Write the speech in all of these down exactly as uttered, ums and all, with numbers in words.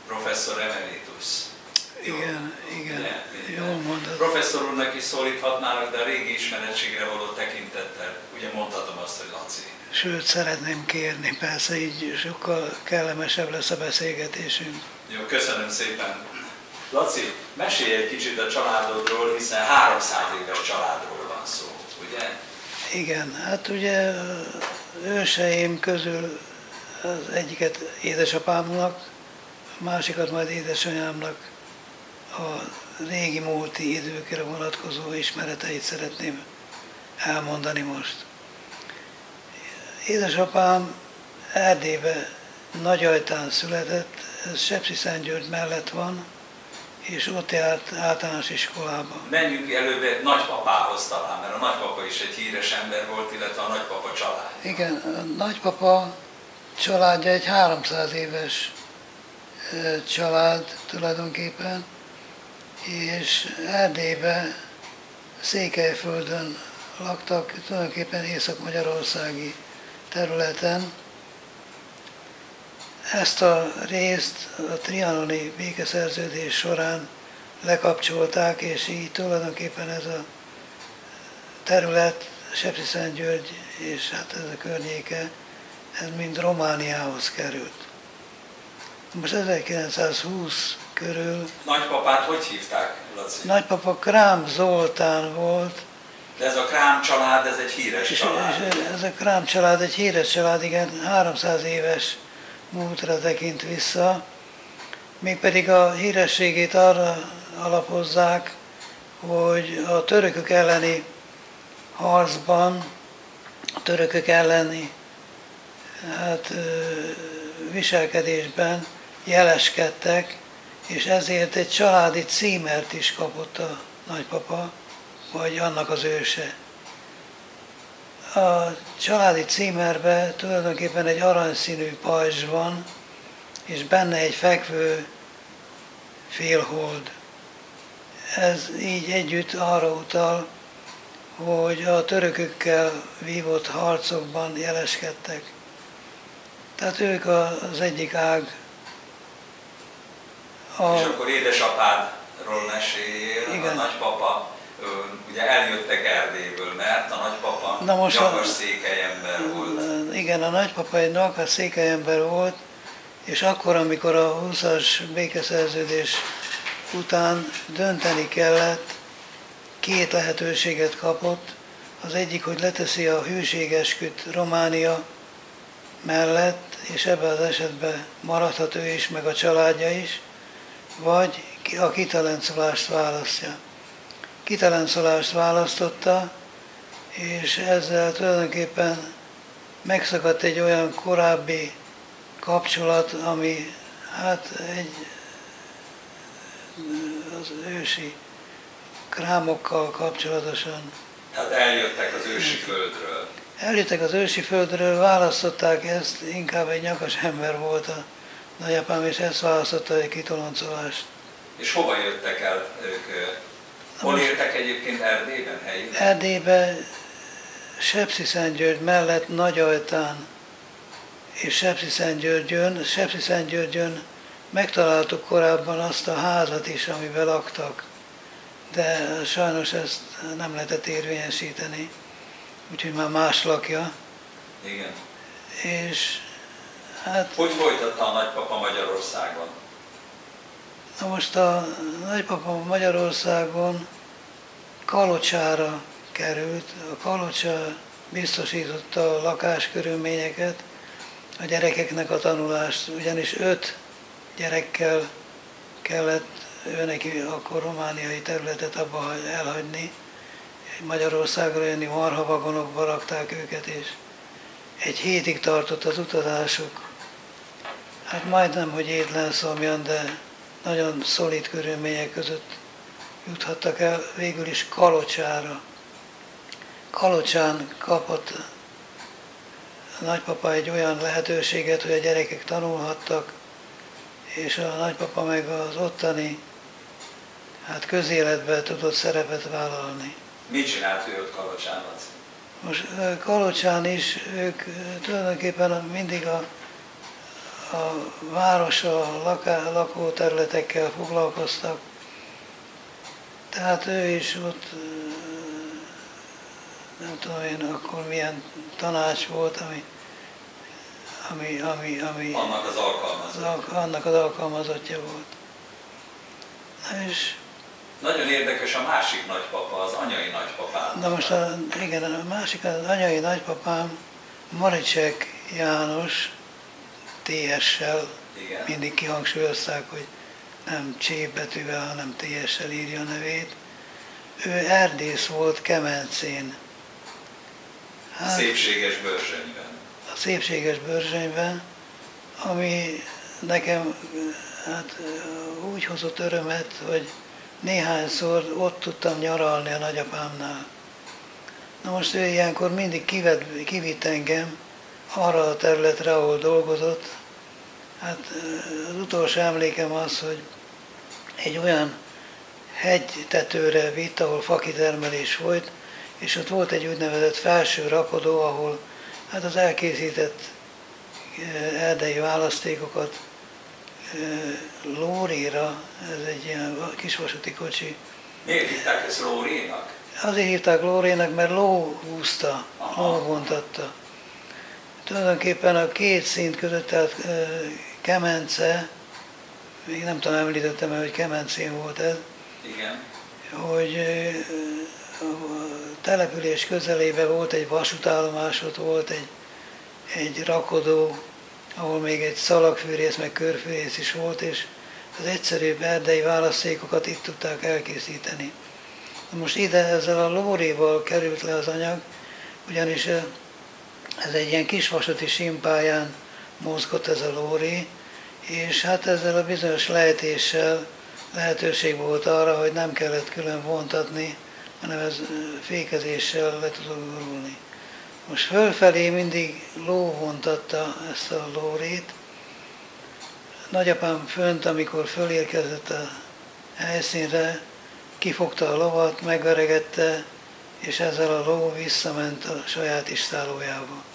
professzor emeritus. Igen, igen, Ugye, jól mondod. Professzor úrnak is szólíthatnának, de a régi ismerettségre való tekintettel, ugye mondhatom azt, hogy Laci. Sőt, szeretném kérni, persze így sokkal kellemesebb lesz a beszélgetésünk. Jó, köszönöm szépen. Laci, mesélj egy kicsit a családodról, hiszen háromszáz éves családról van szó, ugye? Igen, hát ugye őseim közül az egyiket édesapámnak, a másikat majd édesanyámnak a régi múlti időkre vonatkozó ismereteit szeretném elmondani most. Édesapám Erdélybe Nagyajtán született, ez Sepsiszentgyörgy mellett van, és ott járt általános iskolába. Menjünk előbb nagypapához talán, mert a nagypapa is egy híres ember volt, illetve a nagypapa család. Igen, a nagypapa családja egy háromszáz éves család tulajdonképpen, és Erdélybe, Székelyföldön laktak, tulajdonképpen észak-magyarországi területen. Ezt a részt a trianoni békeszerződés során lekapcsolták, és így tulajdonképpen ez a terület, Sepsiszentgyörgy és hát ez a környéke, ez mind Romániához került. Most ezerkilencszázhúsz körül... Nagypapát hogy hívták, Laci? Nagypapa Krám Zoltán volt. De ez a Krám család, ez egy híres és, család. És ez a Krám család egy híres család, igen, háromszáz éves múltra tekint vissza. Mégpedig a hírességét arra alapozzák, hogy a törökök elleni harcban, a törökök elleni hát, viselkedésben jeleskedtek, és ezért egy családi címert is kapott a nagypapa, vagy annak az őse. A családi címerben tulajdonképpen egy aranyszínű pajzs van, és benne egy fekvő félhold. Ez így együtt arra utal, hogy a törökökkel vívott harcokban jeleskedtek. Tehát ők az egyik ág. A... És akkor édesapádról meséljél, igen. A nagypapa, ugye eljöttek Erdélyből, mert a nagypapa nyakas székelyember volt. Igen, a nagypapa egy nyakas székelyember volt, és akkor, amikor a húszas békeszerződés után dönteni kellett, két lehetőséget kapott. Az egyik, hogy leteszi a hűségesküt Románia mellett, és ebben az esetben maradhat ő is, meg a családja is, vagy a kitalencolást választja. Kitalencolást választotta, és ezzel tulajdonképpen megszakadt egy olyan korábbi kapcsolat, ami hát egy az ősi krámokkal kapcsolatosan. Tehát eljöttek az ősi földről. Eljöttek az ősi földről, választották ezt, inkább egy nyakas ember volt a nagyapám, és ezt választotta egy kitoloncolást. És hova jöttek el ők? Hol éltek egyébként Erdélyben, helyben? Erdélyben, Sepsiszentgyörgy mellett Nagyajtán és Sepsiszentgyörgyön. Sepsiszentgyörgyön megtaláltuk korábban azt a házat is, amiben laktak, de sajnos ezt nem lehetett érvényesíteni, úgyhogy már más lakja. Igen. És hát... Hogy folytatta a nagypapa Magyarországon? Na most a nagypapa Magyarországon Kalocsára került. A Kalocsa biztosította a lakáskörülményeket, a gyerekeknek a tanulást, ugyanis öt gyerekkel kellett ő neki akkor romániai területet abba elhagyni. Magyarországra jönni marhavagonokba rakták őket, és egy hétig tartott az utazásuk. Hát majdnem, hogy étlen szomjan, de nagyon szolid körülmények között juthattak el végül is Kalocsára. Kalocsán kapott a nagypapa egy olyan lehetőséget, hogy a gyerekek tanulhattak, és a nagypapa meg az ottani hát közéletben tudott szerepet vállalni. Mit csinált ő ott Kalocsán? Most Kalocsán is ők tulajdonképpen mindig a, a városa, laká, lakóterületekkel foglalkoztak. Tehát ő is ott, nem tudom én akkor milyen tanács volt, ami, ami, ami, ami annak az alkalmazottja. annak az alkalmazottja volt. És nagyon érdekes a másik nagypapa, az anyai nagypapám. Na most a, igen, a másik, az anyai nagypapám, Maricsek János, té es-sel, mindig kihangsúlyozták, hogy nem C betűvel, hanem té es-sel írja a nevét. Ő erdész volt Kemencén. Hát, a szépséges Börzsönyben. A szépséges Börzsönyben, ami nekem hát, úgy hozott örömet, hogy néhányszor ott tudtam nyaralni a nagyapámnál. Na most ő ilyenkor mindig kived, kivitt engem arra a területre, ahol dolgozott. Hát az utolsó emlékem az, hogy egy olyan hegytetőre vitt, ahol fakitermelés volt, és ott volt egy úgynevezett felső rakodó, ahol hát az elkészített erdei választékokat lóréra, ez egy ilyen kisvasúti kocsi. Miért hívták ezt lórénak? Azért hívták lórénak, mert ló húzta, ló vontatta. Tulajdonképpen a két szint között, tehát Kemence, még nem tudom, említettem el, hogy Kemencén volt ez, igen. Hogy a település közelében volt egy vasútállomás, ott volt egy, egy rakodó, ahol még egy szalagfűrész, meg körfűrész is volt, és az egyszerűbb erdei választékokat itt tudták elkészíteni. Most ide ezzel a lóréval került le az anyag, ugyanis ez egy ilyen kisvasúti simpályán mozgott ez a lóré, és hát ezzel a bizonyos lejtéssel lehetőség volt arra, hogy nem kellett külön vontatni, hanem ez fékezéssel le tudott gurulni. Most fölfelé mindig ló vontatta ezt a lórét. Nagyapám fönt, amikor fölérkezett a helyszínre, kifogta a lovat, megveregette, és ezzel a ló visszament a saját istálójába.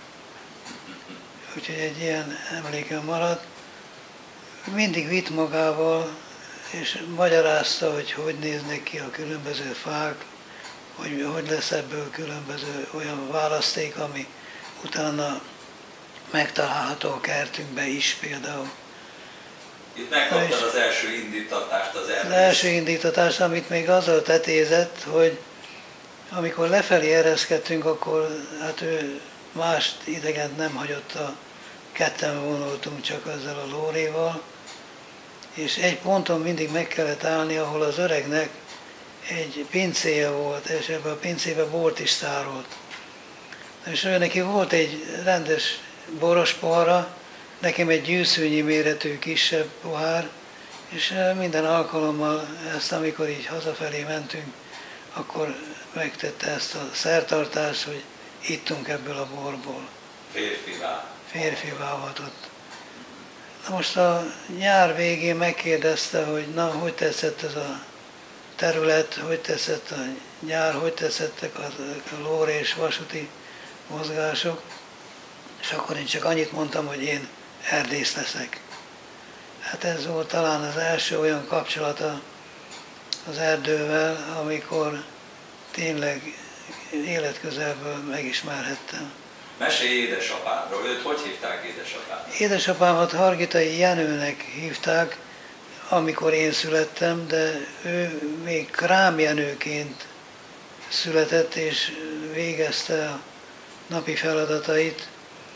Úgyhogy egy ilyen emlékem maradt. Mindig vitt magával, és magyarázta, hogy hogy néznek ki a különböző fák, hogy hogy lesz ebből különböző olyan választék, ami utána megtalálható a kertünkben is például. Itt megkaptad az első indítatást az erdész. Az első indítatást, amit még azzal tetézett, hogy amikor lefelé ereszkedtünk, akkor hát ő mást idegent nem hagyott, a ketten vonultunk csak ezzel a lóréval, és egy ponton mindig meg kellett állni, ahol az öregnek egy pincéje volt, és ebben a pincébe bort is tárolt. És ő neki volt egy rendes boros pohara, nekem egy gyűszűnyi méretű kisebb pohár, és minden alkalommal ezt, amikor így hazafelé mentünk, akkor megtette ezt a szertartást, hogy ittunk ebből a borból. Férfivá. Férfivá avatott. Na most a nyár végén megkérdezte, hogy na, hogy tetszett ez a terület, hogy tetszett a nyár, hogy tetszettek a, a lóra és vasúti mozgások, és akkor én csak annyit mondtam, hogy én erdész leszek. Hát ez volt talán az első olyan kapcsolata az erdővel, amikor tényleg életközelből megismerhettem. Mesélj édesapádról, őt hogy hívták édesapádról? Édesapámat Hargitai Jenőnek hívták, amikor én születtem, de ő még Krám Jenőként született, és végezte a napi feladatait,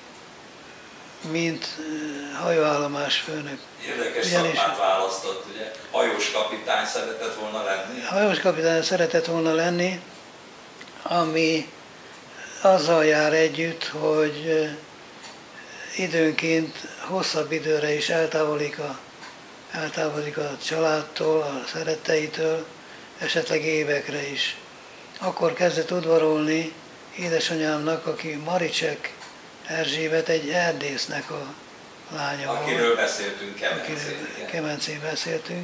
mint hajóállomás főnök. Érdekes szakmát választott, ugye? Hajós kapitány szeretett volna lenni? Hajós kapitány szeretett volna lenni, ami azzal jár együtt, hogy időnként hosszabb időre is eltávolodik a, eltávolodik a családtól, a szeretteitől, esetleg évekre is. Akkor kezdett udvarolni édesanyámnak, aki Maricsek Erzsébet, egy erdésznek a lánya volt. Akiről beszéltünk, Kemencén. Akiről Kemencén beszéltünk.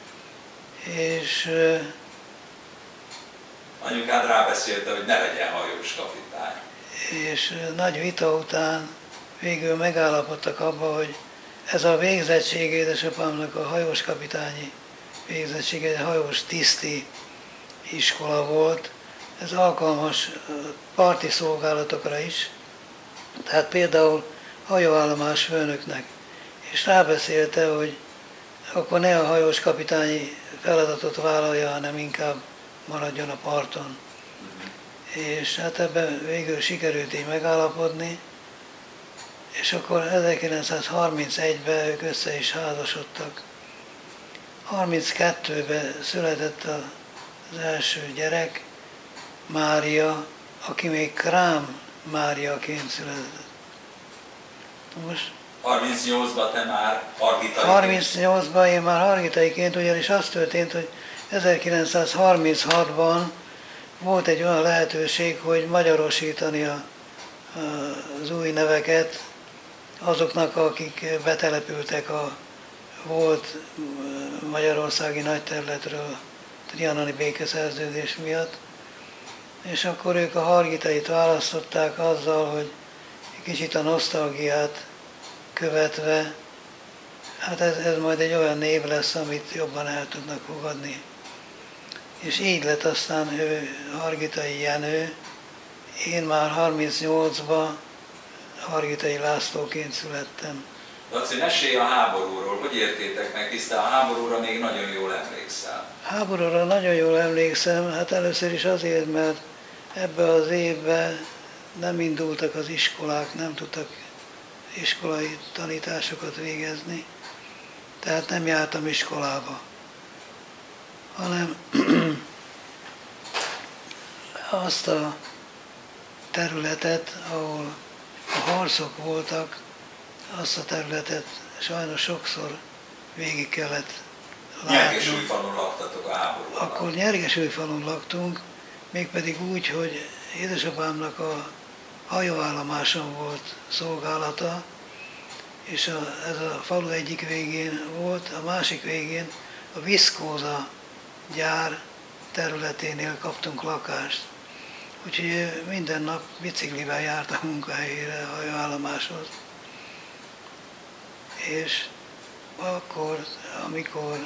És anyukád rábeszélte, hogy ne legyen hajós kapitány. És nagy vita után végül megállapodtak abba, hogy ez a végzettség édesapámnak a hajós kapitányi végzettsége, egy hajós tiszti iskola volt. Ez alkalmas parti szolgálatokra is, tehát például hajóállomás főnöknek. És rábeszélte, hogy akkor ne a hajós kapitányi feladatot vállalja, hanem inkább maradjon a parton. És hát ebben végül sikerült így megállapodni, és akkor ezerkilencszázharmincegyben ők össze is házasodtak. harminckettőben született az első gyerek, Mária, aki még Krám Máriaként született. Most harmincnyolcban te már hargitaiként? harmincnyolcban én már hargitaiként, ugyanis az történt, hogy ezerkilencszázharminchatban volt egy olyan lehetőség, hogy magyarosítani a, az új neveket azoknak, akik betelepültek a volt magyarországi nagyterületről trianoni békeszerződés miatt. És akkor ők a hargitait választották azzal, hogy egy kicsit a nosztalgiát követve, hát ez, ez majd egy olyan név lesz, amit jobban el tudnak fogadni. És így lett aztán ő Hargitai Jenő. Én már harmincnyolcban Hargitai Lászlóként születtem. Laci, mesélj a háborúról, hogy értétek meg, hisz te a háborúra még nagyon jól emlékszel. Háborúra nagyon jól emlékszem, hát először is azért, mert ebbe az évben nem indultak az iskolák, nem tudtak iskolai tanításokat végezni, tehát nem jártam iskolába, hanem azt a területet, ahol a harcok voltak, azt a területet sajnos sokszor végig kellett látni. Nyergesújfalun laktatok a háború alatt. Akkor Nyergesújfalun laktunk, mégpedig úgy, hogy édesapámnak a hajóállomáson volt szolgálata, és a, ez a falu egyik végén volt, a másik végén a viszkóza gyár területénél kaptunk lakást. Úgyhogy minden nap biciklivel járt a munkahelyére, a hajóállomáshoz. És akkor, amikor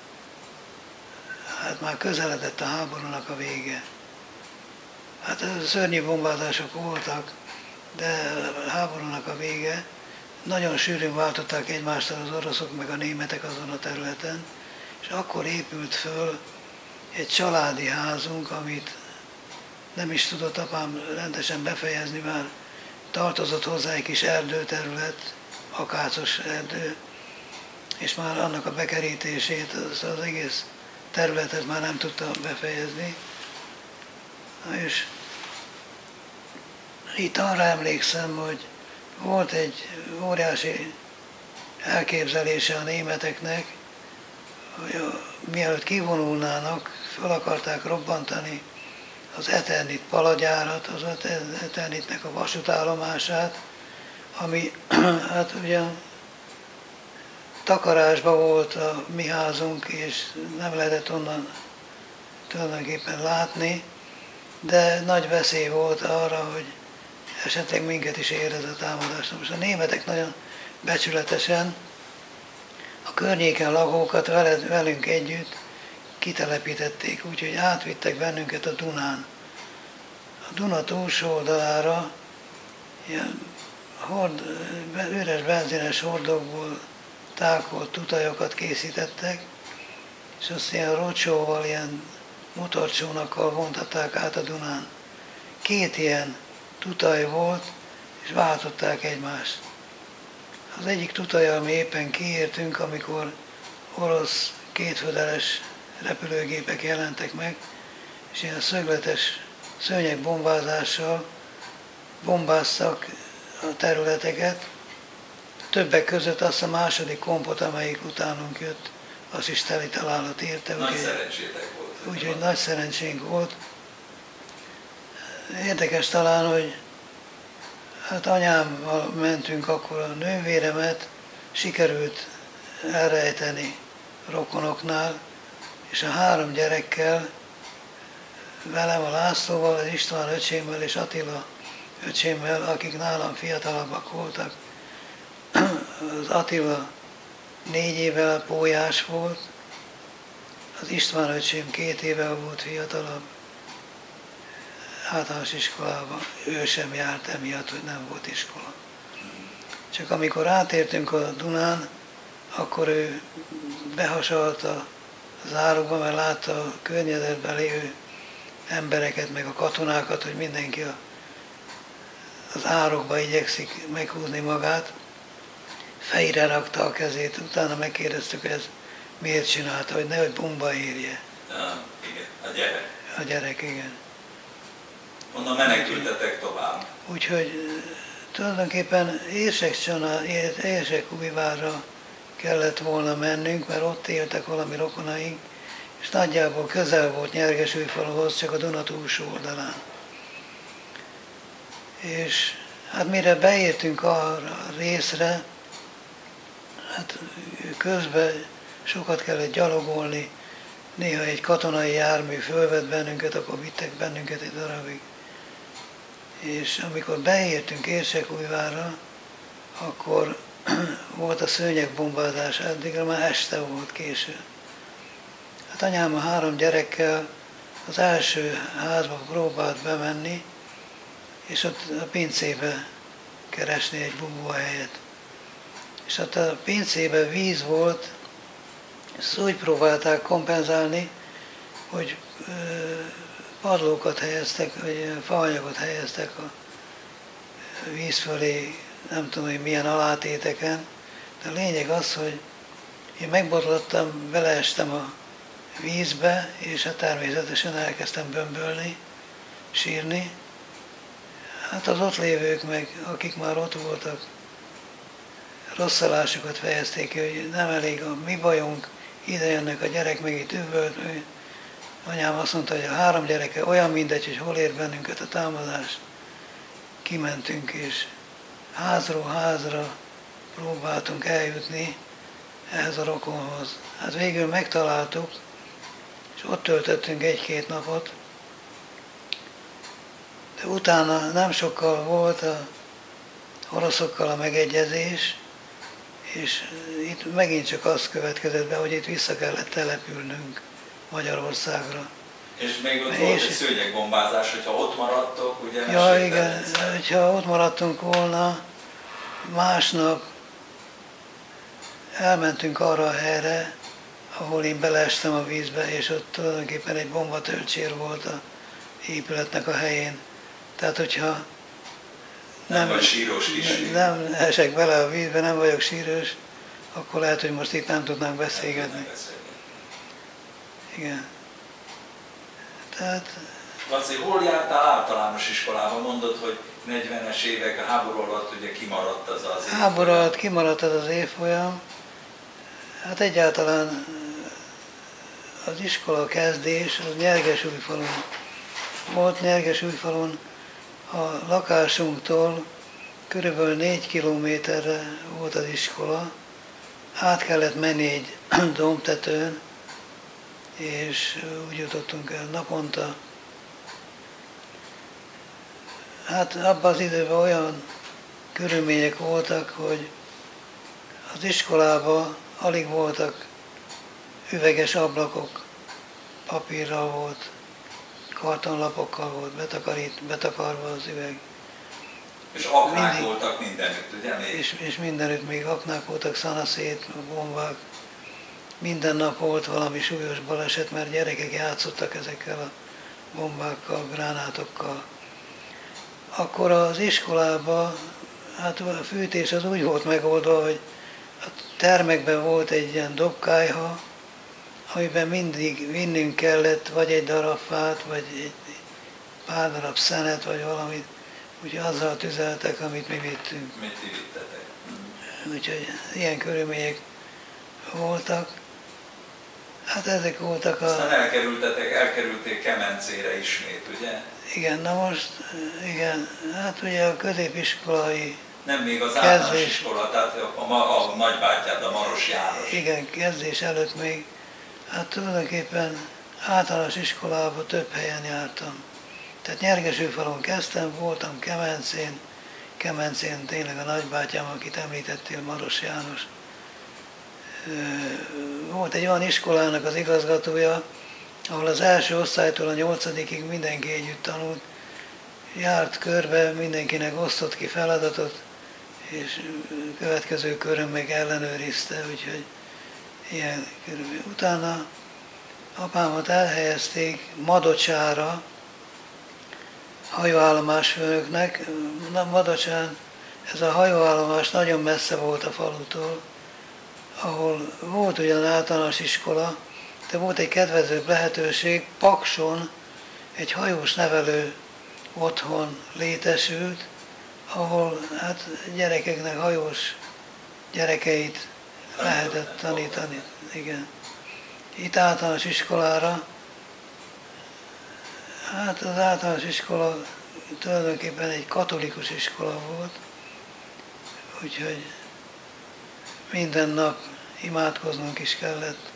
hát már közeledett a háborúnak a vége, hát szörnyű bombázások voltak, de a háborúnak a vége, nagyon sűrűn váltották egymástól az oroszok meg a németek azon a területen, és akkor épült föl egy családi házunk, amit nem is tudott apám rendesen befejezni, már tartozott hozzá egy kis erdőterület, akácos erdő, és már annak a bekerítését, az, az egész területet már nem tudta befejezni. És itt arra emlékszem, hogy volt egy óriási elképzelése a németeknek, hogy a, mielőtt kivonulnának, fel akarták robbantani az Eternit palagyárat, az Eternitnek a vasútállomását, ami hát ugye takarásban volt a mi házunk, és nem lehetett onnan tulajdonképpen látni, de nagy veszély volt arra, hogy esetleg minket is érez a támadásra. Most a németek nagyon becsületesen a környéken lakókat veled, velünk együtt kitelepítették, úgyhogy átvittek bennünket a Dunán. A Duna túlsó oldalára ilyen hord, üres benzines hordókból tákolt tutajokat készítettek, és azt ilyen rocsóval, ilyen motorcsónakkal vontatták át a Dunán. Két ilyen tutaj volt, és váltották egymást. Az egyik tutajjal mi éppen kiértünk, amikor orosz kétfödeles repülőgépek jelentek meg, és ilyen szögletes szőnyegbombázással bombáztak a területeket. Többek között azt a második kompot, amelyik utánunk jött, azt is teli találat érte. Nagy szerencsétek volt. Úgyhogy nagy szerencsénk volt. Érdekes talán, hogy hát anyámmal mentünk, akkor a nővéremet sikerült elrejteni rokonoknál, és a három gyerekkel, velem, a Lászlóval, az István öcsémmel és Attila öcsémmel, akik nálam fiatalabbak voltak, az Attila négy évvel pólyás volt, az István öcsém két évvel volt fiatalabb, általános iskolában, ő sem járt emiatt, hogy nem volt iskola. Csak amikor átértünk a Dunán, akkor ő behasalta az árokba, mert látta a környezetben lévő embereket, meg a katonákat, hogy mindenki a, az árokba igyekszik meghúzni magát. Fejre rakta a kezét, utána megkérdeztük, hogy ez miért csinálta, hogy nehogy bomba érje. Ja, igen, a gyerek. A gyerek, igen. Onnan menekültetek tovább. Úgyhogy tulajdonképpen Érsek-Újvárra kellett volna mennünk, mert ott éltek valami rokonaink, és nagyjából közel volt Nyergesújfaluhoz, csak a Duna túlsó oldalán. És hát mire beértünk arra a részre, hát közben sokat kellett gyalogolni, néha egy katonai jármű fölvett bennünket, akkor vittek bennünket egy darabig. És amikor beértünk Érsek-Újvárra, akkor volt a szőnyegbombázás, addigra már este volt késő. Hát anyám a három gyerekkel az első házba próbált bemenni, és ott a pincébe keresni egy bubóhelyet. És ott a pincébe víz volt, ezt úgy próbálták kompenzálni, hogy padlókat helyeztek, vagy faanyagot helyeztek a víz fölé, nem tudom, hogy milyen alátéteken, de a lényeg az, hogy én megbotlottam, beleestem a vízbe, és hát természetesen elkezdtem bömbölni, sírni. Hát az ott lévők meg, akik már ott voltak, rosszalásukat fejezték ki, hogy nem elég a mi bajunk, ide jönnek a gyerek, meg itt üvölt. Anyám azt mondta, hogy a három gyereke olyan mindegy, hogy hol ér bennünket a támadás. Kimentünk, és házról házra próbáltunk eljutni ehhez a rokonhoz. Hát végül megtaláltuk, és ott töltöttünk egy-két napot, de utána nem sokkal volt a oroszokkal a megegyezés, és itt megint csak az következett be, hogy itt vissza kellett települnünk Magyarországra. És még ott volt egy szőnyegbombázás, hogyha ott maradtok, ugye? Ja, igen, hogyha ott maradtunk volna, másnap elmentünk arra a helyre, ahol én beleestem a vízbe, és ott tulajdonképpen egy bombatölcsér volt a épületnek a helyén. Tehát, hogyha nem, nem, sírós is. nem, nem esek bele a vízbe, nem vagyok sírós, akkor lehet, hogy most itt nem tudnánk beszélgetni. Igen. Tehát... Laci, hol jártál általános iskolában? Mondod, hogy negyvenes évek, a háború alatt ugye kimaradt az az évfolyam. Háború alatt kimaradt az az évfolyam. Hát egyáltalán az iskola kezdés az Nyergesújfalun volt. Nyergesújfalun a lakásunktól körülbelül négy kilométerre volt az iskola. Át kellett menni egy dombtetőn, és úgy jutottunk el naponta. Hát abban az időben olyan körülmények voltak, hogy az iskolában alig voltak üveges ablakok, papírral volt, kartonlapokkal volt betakarít, betakarva az üveg. És aknák Mindig, voltak mindenütt, ugye? És, és mindenütt még aknák voltak, szanaszét, bombák. Minden nap volt valami súlyos baleset, mert gyerekek játszottak ezekkel a bombákkal, gránátokkal. Akkor az iskolában, hát a fűtés az úgy volt megoldva, hogy a termekben volt egy ilyen dobkályha, amiben mindig vinnünk kellett vagy egy darab fát, vagy egy pár darab szenet, vagy valamit, úgyhogy azzal tüzeltek, amit mi vittünk. Mit ti vittetek? Úgyhogy ilyen körülmények voltak. Hát ezek voltak a... Aztán elkerültetek, elkerülték Kemencére ismét, ugye? Igen, na most, igen, hát ugye a középiskolai nem még az általános iskola, tehát a, a, a nagybátyád, a Maros János. Igen, kezdés előtt még, hát tulajdonképpen általános iskolában több helyen jártam. Tehát Nyergesújfalun kezdtem, voltam Kemencén, Kemencén tényleg a nagybátyám, akit említettél, Maros János. Volt egy olyan iskolának az igazgatója, ahol az első osztálytól a nyolcadikig mindenki együtt tanult, járt körbe, mindenkinek osztott ki feladatot, és következő körön meg ellenőrizte, úgyhogy ilyen körülbelül. Utána apámat elhelyezték Madocsára, hajóállomás főnöknek. Madocsán ez a hajóállomás nagyon messze volt a falutól, ahol volt ugyan általános iskola, de volt egy kedvezőbb lehetőség, Pakson egy hajós nevelő otthon létesült, ahol hát gyerekeknek, hajós gyerekeit lehetett tanítani. Igen. Itt általános iskolára, hát az általános iskola tulajdonképpen egy katolikus iskola volt, úgyhogy minden nap imádkoznunk is kellett.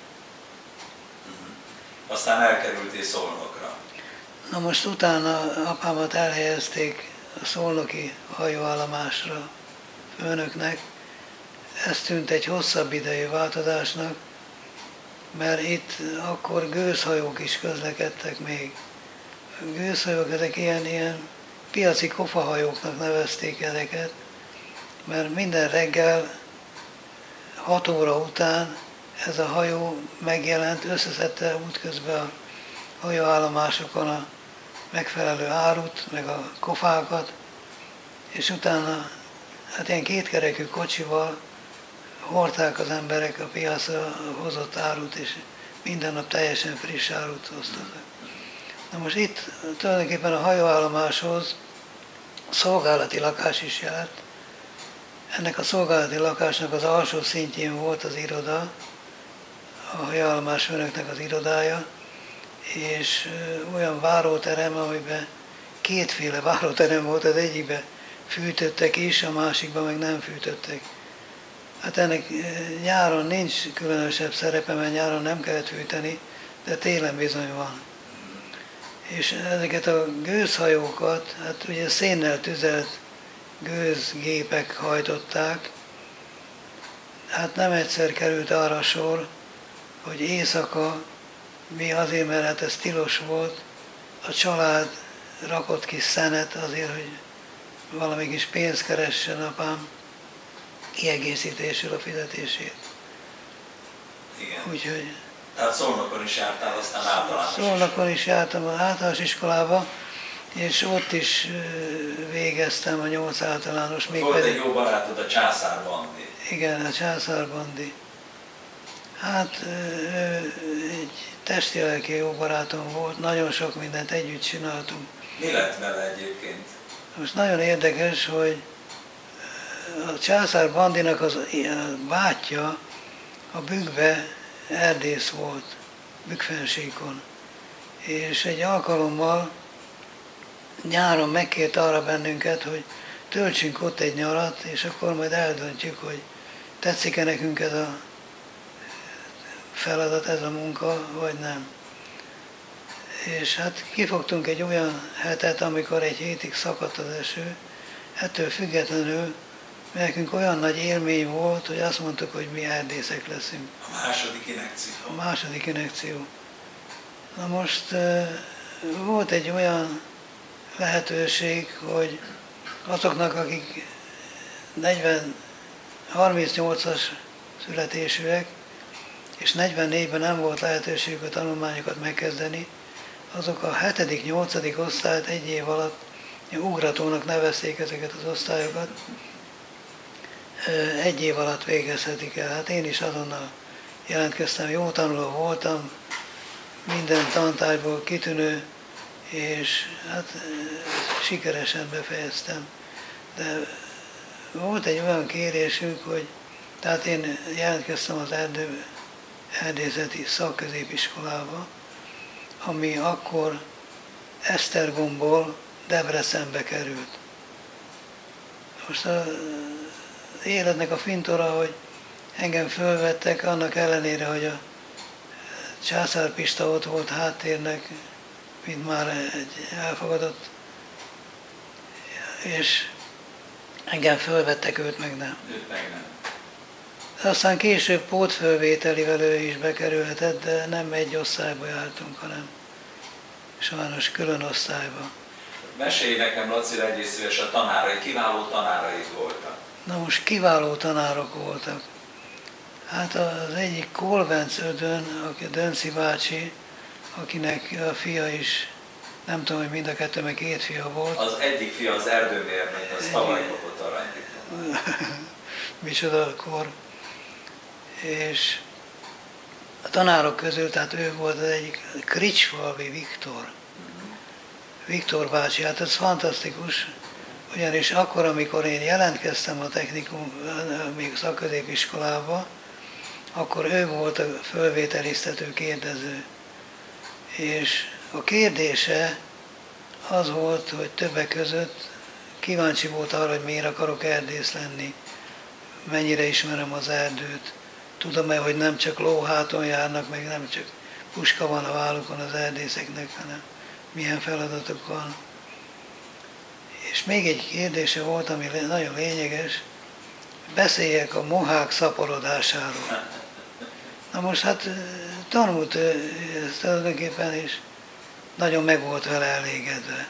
Aztán elkerültél Szolnokra. Na most utána apámat elhelyezték a szolnoki hajóállomásra főnöknek. Ez tűnt egy hosszabb idejű változásnak, mert itt akkor gőzhajók is közlekedtek még. A gőzhajók, ezek ilyen, ilyen piaci kofahajóknak nevezték ezeket, mert minden reggel hat óra után ez a hajó megjelent, összeszedte útközben a hajóállomásokon a megfelelő árut, meg a kofákat, és utána hát ilyen kétkerekű kocsival hordták az emberek a piacra hozott árut, és minden nap teljesen friss árut hoztak. Na most itt tulajdonképpen a hajóállomáshoz szolgálati lakás is járt. Ennek a szolgálati lakásnak az alsó szintjén volt az iroda, a hajóállomás főnöknek az irodája, és olyan váróterem, amiben kétféle váróterem volt, az egyikben fűtöttek is, a másikban meg nem fűtöttek. Hát ennek nyáron nincs különösebb szerepe, mert nyáron nem kellett fűteni, de télen bizony van. És ezeket a gőzhajókat, hát ugye szénnel tüzelt gőzgépek hajtották. Hát nem egyszer került arra sor, hogy éjszaka, mi azért, mert hát ez tilos volt, a család rakott ki szenet azért, hogy valami kis pénzt keressen apám kiegészítésül a fizetését. Igen. Úgyhogy... Tehát Szolnokon is jártál, aztán általános Szolnokon is jártam az általános iskolába, és ott is végeztem a nyolc általános. Még volt pedig... egy jó barátod, a Császár Bandi. Igen, a Császár Bandi. Hát egy testi-lelki jó barátom volt, nagyon sok mindent együtt csináltunk. Mi lett vele egyébként? Most nagyon érdekes, hogy a Császár Bandinak az bátyja a Bükkbe erdész volt, Bükkfennsíkon. És egy alkalommal nyáron megkért arra bennünket, hogy töltsünk ott egy nyarat, és akkor majd eldöntjük, hogy tetszik-e nekünk ez a feladat, ez a munka, vagy nem. És hát kifogtunk egy olyan hetet, amikor egy hétig szakadt az eső. Ettől függetlenül nekünk olyan nagy élmény volt, hogy azt mondtuk, hogy mi erdészek leszünk. A második inekció. A második inekció. Na most volt egy olyan lehetőség, hogy azoknak, akik negyven, harmincnyolcas születésűek, és negyvennégyben nem volt lehetőségük a tanulmányokat megkezdeni, azok a hetedik nyolcadik osztályt egy év alatt, ugratónak nevezték ezeket az osztályokat, egy év alatt végezhetik el. Hát én is azonnal jelentkeztem, jó tanuló voltam, minden tantárgyból kitűnő, és hát sikeresen befejeztem. De volt egy olyan kérésünk, hogy tehát én jelentkeztem az erdő, erdészeti szakközépiskolába, ami akkor Esztergomból Debrecenbe került. Most az életnek a fintora, hogy engem fölvettek, annak ellenére, hogy a Császár Pista ott volt háttérnek, mint már egy elfogadott, és Engem fölvettek, őt meg nem. Őt meg nem. Aztán később pótfölvételivel ő is bekerülhetett, de nem egy osztályba jártunk, hanem sajnos külön osztályba. Mesélj nekem, Laci, legyél szíves, a tanárai, kiváló tanáraid voltak. Na most kiváló tanárok voltak. Hát az egyik Kolvenc Ödön, aki Dönci bácsi, akinek a fia is, nem tudom, hogy mind a kettő, meg két fia volt. Az egyik fia az erdőmérnök, az tavaly kapott aranydiplomát. Micsoda kor. És a tanárok közül, tehát ő volt az egyik, Kricsfalvi Viktor. Viktor bácsi, hát ez fantasztikus, ugyanis akkor, amikor én jelentkeztem a technikum, még szakközépiskolába, akkor ő volt a fölvételiztető kérdező. És a kérdése az volt, hogy többek között kíváncsi volt arra, hogy miért akarok erdész lenni, mennyire ismerem az erdőt, tudom-e, hogy nem csak lóháton járnak, meg nem csak puska van a vállukon az erdészeknek, hanem milyen feladatok van. És még egy kérdése volt, ami nagyon lényeges, beszéljek a mohák szaporodásáról. Na most hát tanult ezt tulajdonképpen, és nagyon meg volt vele elégedve.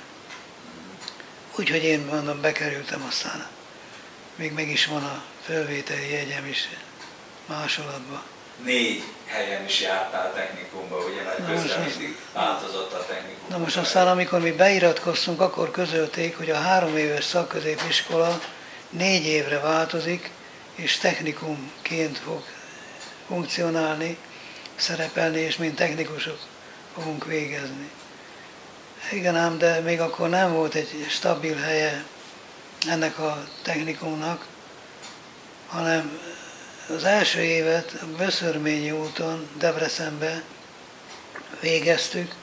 Úgyhogy én mondom, bekerültem, aztán még meg is van a fölvételi jegyem is másolatban. Négy helyen is jártál technikumba, ugye, mert közben mindig változott a technikum. Na most aztán, amikor mi beiratkoztunk, akkor közölték, hogy a három éves szakközépiskola négy évre változik, és technikumként fog funkcionálni, szerepelni, és mint technikusok fogunk végezni. Igen ám, de még akkor nem volt egy stabil helye ennek a technikumnak, hanem az első évet a Böszörményi úton, Debrecenbe végeztük,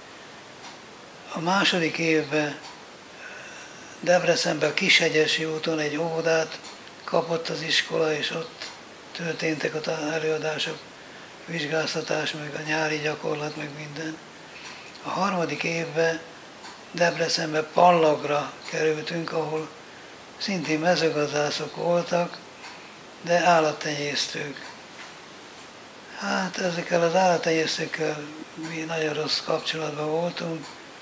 a második évben Debrecenben a Kishegyesi úton egy óvodát kapott az iskola, és ott történtek az előadások, vizsgáztatás, meg a nyári gyakorlat, meg minden. A harmadik évben Debrecenbe Pallagra kerültünk, ahol szintén mezőgazdászok voltak, de állattenyésztők. Hát ezekkel az állattenyésztőkkel mi nagyon rossz kapcsolatban voltunk,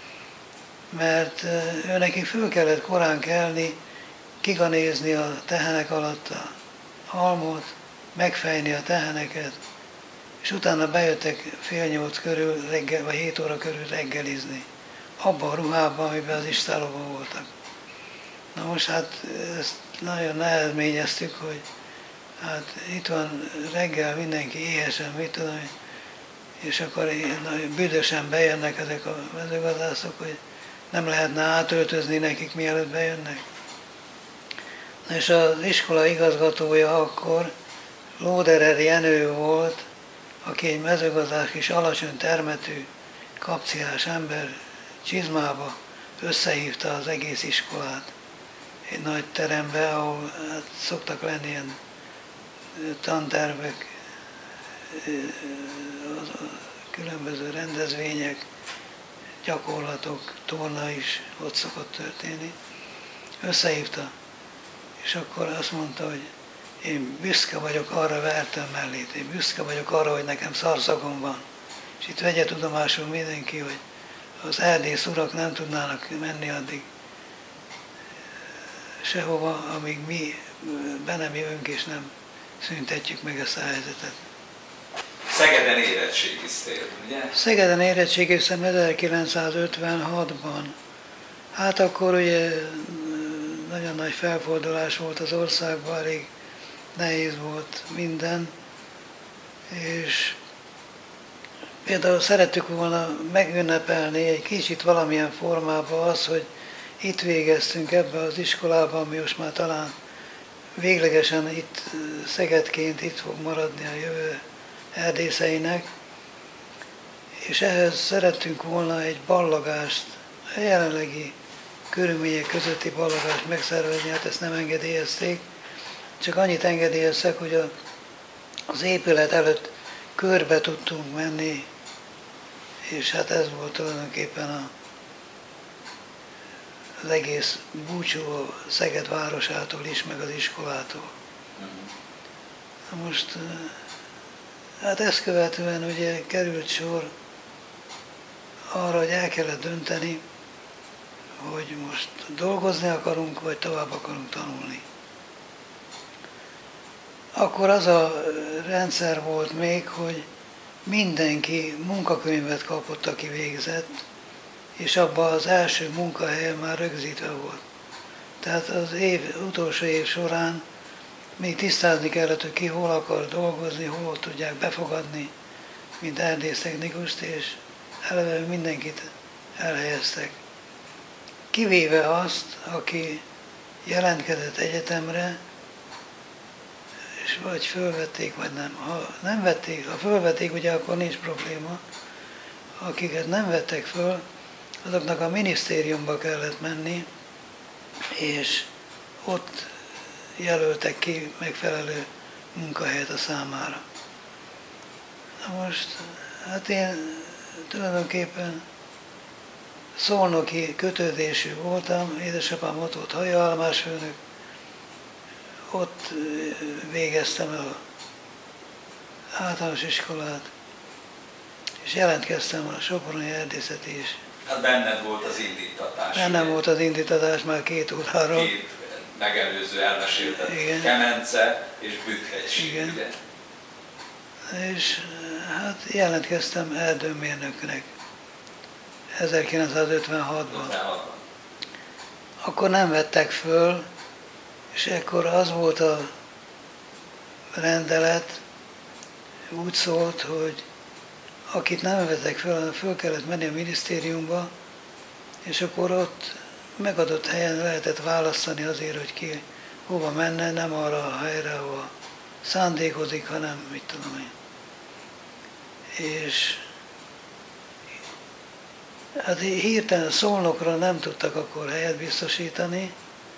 mert őnekik föl kellett korán kelni, kiganézni a tehenek alatt a almot, megfejni a teheneket, és utána bejöttek fél nyolc körül, reggel, vagy hét óra körül reggelizni. Abban a ruhában, amiben az istálóban voltak. Na most hát ezt nagyon nehezményeztük, hogy hát itt van reggel mindenki éhesen, mit tudom, és akkor büdösen bejönnek ezek a mezőgazdászok, hogy nem lehetne átöltözni nekik, mielőtt bejönnek. Na és az iskola igazgatója akkor Lóderer Jenő volt, aki egy mezőgazdás kis alacsony termetű, kapciás ember, csizmába összehívta az egész iskolát egy nagy terembe, ahol hát szoktak lenni ilyen tantervek, különböző rendezvények, gyakorlatok, torna is ott szokott történni. Összehívta, és akkor azt mondta, hogy én büszke vagyok arra, vertem mellét, én büszke vagyok arra, hogy nekem szarszagom van. És itt vegye tudomásul mindenki, hogy az erdész urak nem tudnának menni addig sehova, amíg mi be nem jövünk és nem szüntetjük meg ezt a helyzetet. Szegeden érettségiztél, ugye? Szegeden érettségiztem ezerkilencszázötvenhatban. Hát akkor ugye nagyon nagy felfordulás volt az országban, elég nehéz volt minden, és például szerettük volna megünnepelni egy kicsit valamilyen formában az, hogy itt végeztünk ebbe az iskolában, ami most már talán véglegesen itt Szegedként itt fog maradni a jövő erdészeinek, és ehhez szerettünk volna egy ballagást, a jelenlegi körülmények közötti ballagást megszervezni, hát ezt nem engedélyezték, csak annyit engedélyeztek, hogy a, az épület előtt körbe tudtunk menni, és hát ez volt tulajdonképpen a az egész búcsú a Szeged városától is, meg az iskolától. Na most, hát ezt követően ugye került sor arra, hogy el kellett dönteni, hogy most dolgozni akarunk, vagy tovább akarunk tanulni. Akkor az a rendszer volt még, hogy mindenki munkakönyvet kapott, aki végzett, és abban az első munkahelyen már rögzítve volt. Tehát az év, utolsó év során még tisztázni kellett, hogy ki hol akar dolgozni, hol tudják befogadni, mint erdésztechnikust, és eleve mindenkit elhelyeztek. Kivéve azt, aki jelentkezett egyetemre, és vagy fölvették, vagy nem. Ha nem vették, ha fölvették, ugye akkor nincs probléma. Akiket nem vettek föl, azoknak a minisztériumba kellett menni, és ott jelöltek ki megfelelő munkahelyet a számára. Na most, hát én tulajdonképpen szolnoki kötődésű voltam, édesapám ott volt hajóállomásfőnök, ott végeztem el az általános iskolát, és jelentkeztem a Soproni Erdészeti is. Hát benned volt az indítatás. Bennem volt az indítatás már két óráról. Két megelőző elmeséltet, Kemence és Bükkhegység. Igen. És hát jelentkeztem erdőmérnöknek ezerkilencszázötvenhatban. ötvenhatban. Akkor nem vettek föl, és ekkor az volt a rendelet, úgy szólt, hogy akit nem vettek föl, föl kellett menni a minisztériumba, és akkor ott megadott helyen lehetett választani azért, hogy ki hova menne, nem arra a helyre, ahova szándékozik, hanem mit tudom én. És hát hirtelen Szolnokra nem tudtak akkor helyet biztosítani,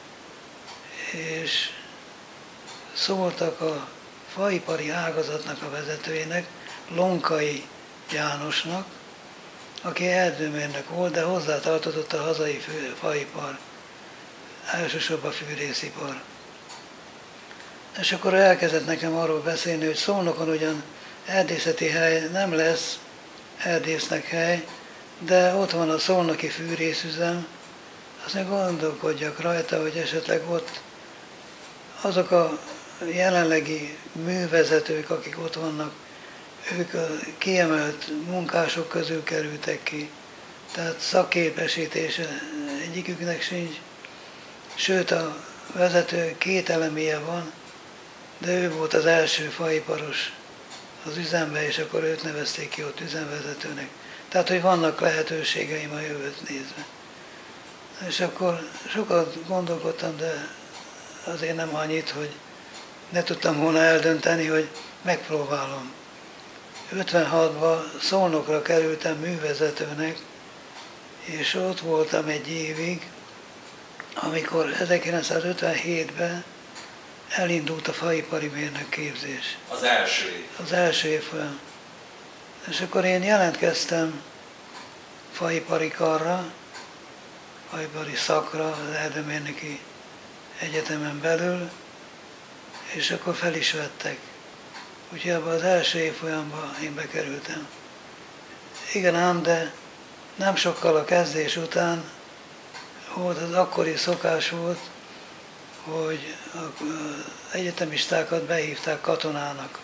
és szóltak a faipari ágazatnak a vezetőjének, Lonkai Jánosnak, aki erdőmérnök volt, de hozzátartozott a hazai fő, faipar, elsősorban a fűrészipar. És akkor elkezdett nekem arról beszélni, hogy Szolnokon ugyan erdészeti hely nem lesz, erdésznek hely, de ott van a szolnoki fűrészüzem, azt meg gondolkodjak rajta, hogy esetleg ott azok a jelenlegi művezetők, akik ott vannak, ők a kiemelt munkások közül kerültek ki, tehát szakképesítése egyiküknek sincs, sőt a vezető két elemie van, de ő volt az első faiparos az üzembe, és akkor őt nevezték ki ott üzemvezetőnek. Tehát, hogy vannak lehetőségeim a jövőt nézve. És akkor sokat gondolkodtam, de azért nem annyit, hogy ne tudtam volna eldönteni, hogy megpróbálom. ötvenhatban Szolnokra kerültem művezetőnek, és ott voltam egy évig, amikor ezerkilencszázötvenhétben elindult a faipari mérnök képzés. Az első év. Az első évben. És akkor én jelentkeztem faipari karra, faipari szakra, az erdőmérnöki egyetemen belül, és akkor fel is vettek. Úgyhogy abban az első évfolyamban én bekerültem. Igen ám, de nem sokkal a kezdés után volt, az akkori szokás volt, hogy az egyetemistákat behívták katonának.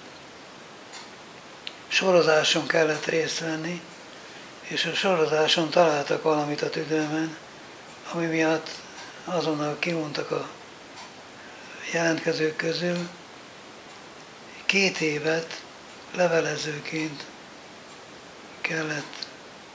Sorozáson kellett részt venni, és a sorozáson találtak valamit a tüdőmen, ami miatt azonnal kimondtak a jelentkezők közül, két évet levelezőként kellett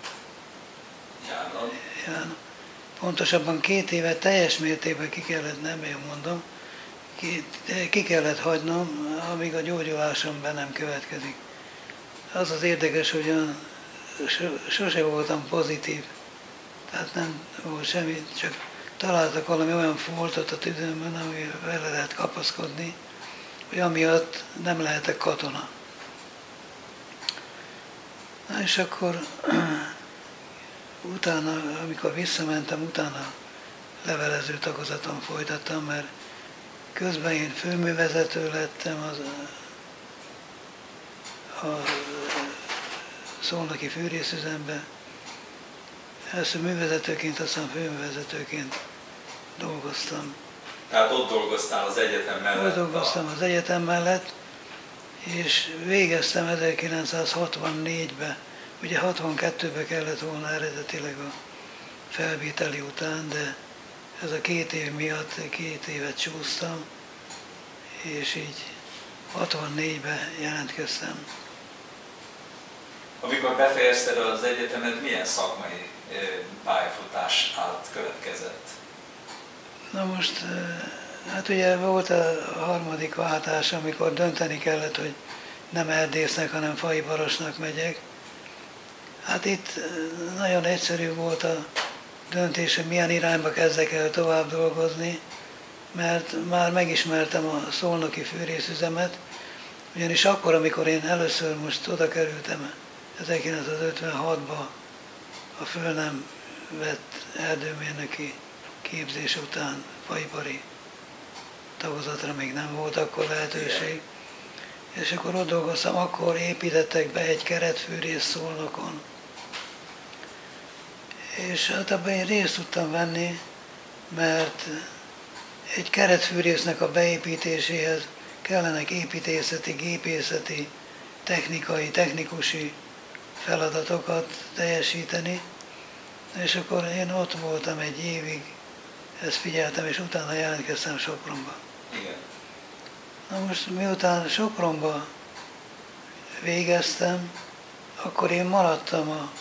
járnom. Pontosabban két évet teljes mértékben ki kellett, nem én mondom, ki, ki kellett hagynom, amíg a gyógyulásom be nem következik. Az az érdekes, hogy olyan, sose voltam pozitív, tehát nem volt semmi, csak találtak valami olyan foltot a tüdőmön, amivel vele lehet kapaszkodni, hogy amiatt nem lehetek katona. Na és akkor utána, amikor visszamentem, utána levelező tagozaton folytattam, mert közben én főművezető lettem az a, a szolnoki fűrészüzembe. Először művezetőként, aztán főművezetőként dolgoztam. Tehát ott dolgoztál az egyetem mellett? Ott dolgoztam az egyetem mellett, és végeztem ezerkilencszázhatvannégyben. Ugye hatvankettőben kellett volna eredetileg a felvételi után, de ez a két év miatt két évet csúsztam, és így hatvannégyben jelentkeztem. Amikor befejezted az egyetemet, milyen szakmai pályafutás állt következett? Na most, hát ugye volt a harmadik váltás, amikor dönteni kellett, hogy nem erdésznek, hanem faiparosnak megyek. Hát itt nagyon egyszerű volt a döntés, hogy milyen irányba kezdek el tovább dolgozni, mert már megismertem a szolnoki fűrészüzemet, ugyanis akkor, amikor én először most oda kerültem ezerkilencszázötvenhatban a föl nem vett erdőmérnöki képzés után faipari tagozatra még nem volt akkor lehetőség, és akkor ott dolgoztam, akkor építettek be egy keretfűrész Szolnokon. És hát abban én részt tudtam venni, mert egy keretfűrésznek a beépítéséhez kellenek építészeti, gépészeti, technikai, technikusi feladatokat teljesíteni, és akkor én ott voltam egy évig, ezt figyeltem, és utána jelentkeztem Sopronba. Igen. Na most miután Sopronba végeztem, akkor én maradtam a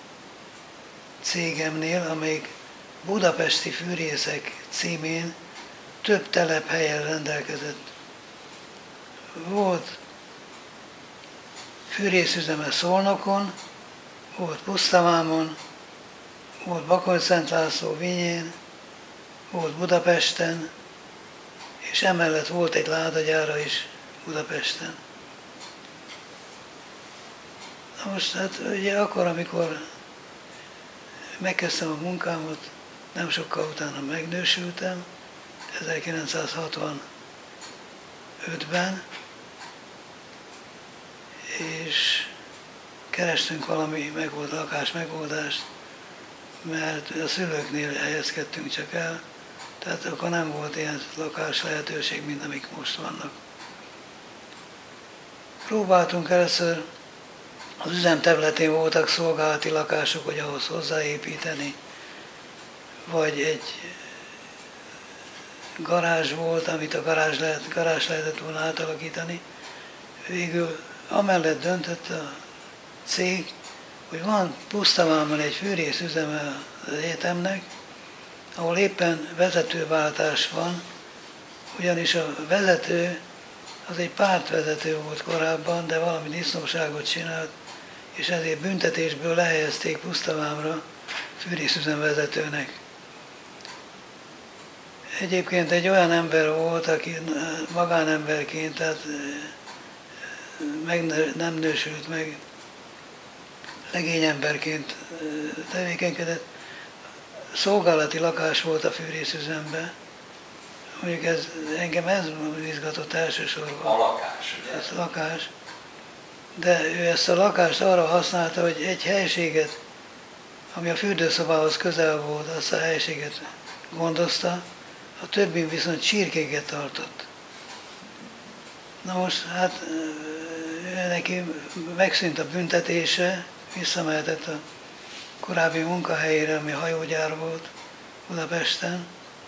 cégemnél, amelyik Budapesti Fűrészek címén több telephelyen rendelkezett. Volt fűrészüzeme Szolnokon, volt Pusztavámon, volt Bakony-Szent László Vinyén, volt Budapesten, és emellett volt egy ládagyára is Budapesten. Na most hát ugye akkor, amikor megkezdtem a munkámat, nem sokkal utána megnősültem, ezerkilencszázhatvanötben, és kerestünk valami megold, lakás megoldást, mert a szülőknél helyezkedtünk csak el, tehát akkor nem volt ilyen lakás lehetőség, mint amik most vannak. Próbáltunk először, az üzem területén voltak szolgálati lakások, hogy ahhoz hozzáépíteni, vagy egy garázs volt, amit a garázs, lehet, garázs lehetett volna átalakítani. Végül amellett döntött a cég, hogy van Pusztavámon egy fűrészüzeme az egyetemnek, ahol éppen vezetőváltás van, ugyanis a vezető az egy pártvezető volt korábban, de valami disznóságot csinált, és ezért büntetésből lehelyezték Pusztavámra fűrészüzemvezetőnek. Egyébként egy olyan ember volt, aki magánemberként, tehát meg nem nősült meg, legényemberként tevékenykedett. Szolgálati lakás volt a fűrészüzemben. Mondjuk ez, engem ez izgatott elsősorban. A lakás, ugye? Ez a lakás. De ő ezt a lakást arra használta, hogy egy helységet, ami a fürdőszobához közel volt, azt a helységet gondozta, a többin viszont csirkéket tartott. Na most, hát neki megszűnt a büntetése, visszamehetett a korábbi munkahelyére, ami hajógyár volt Budapesten,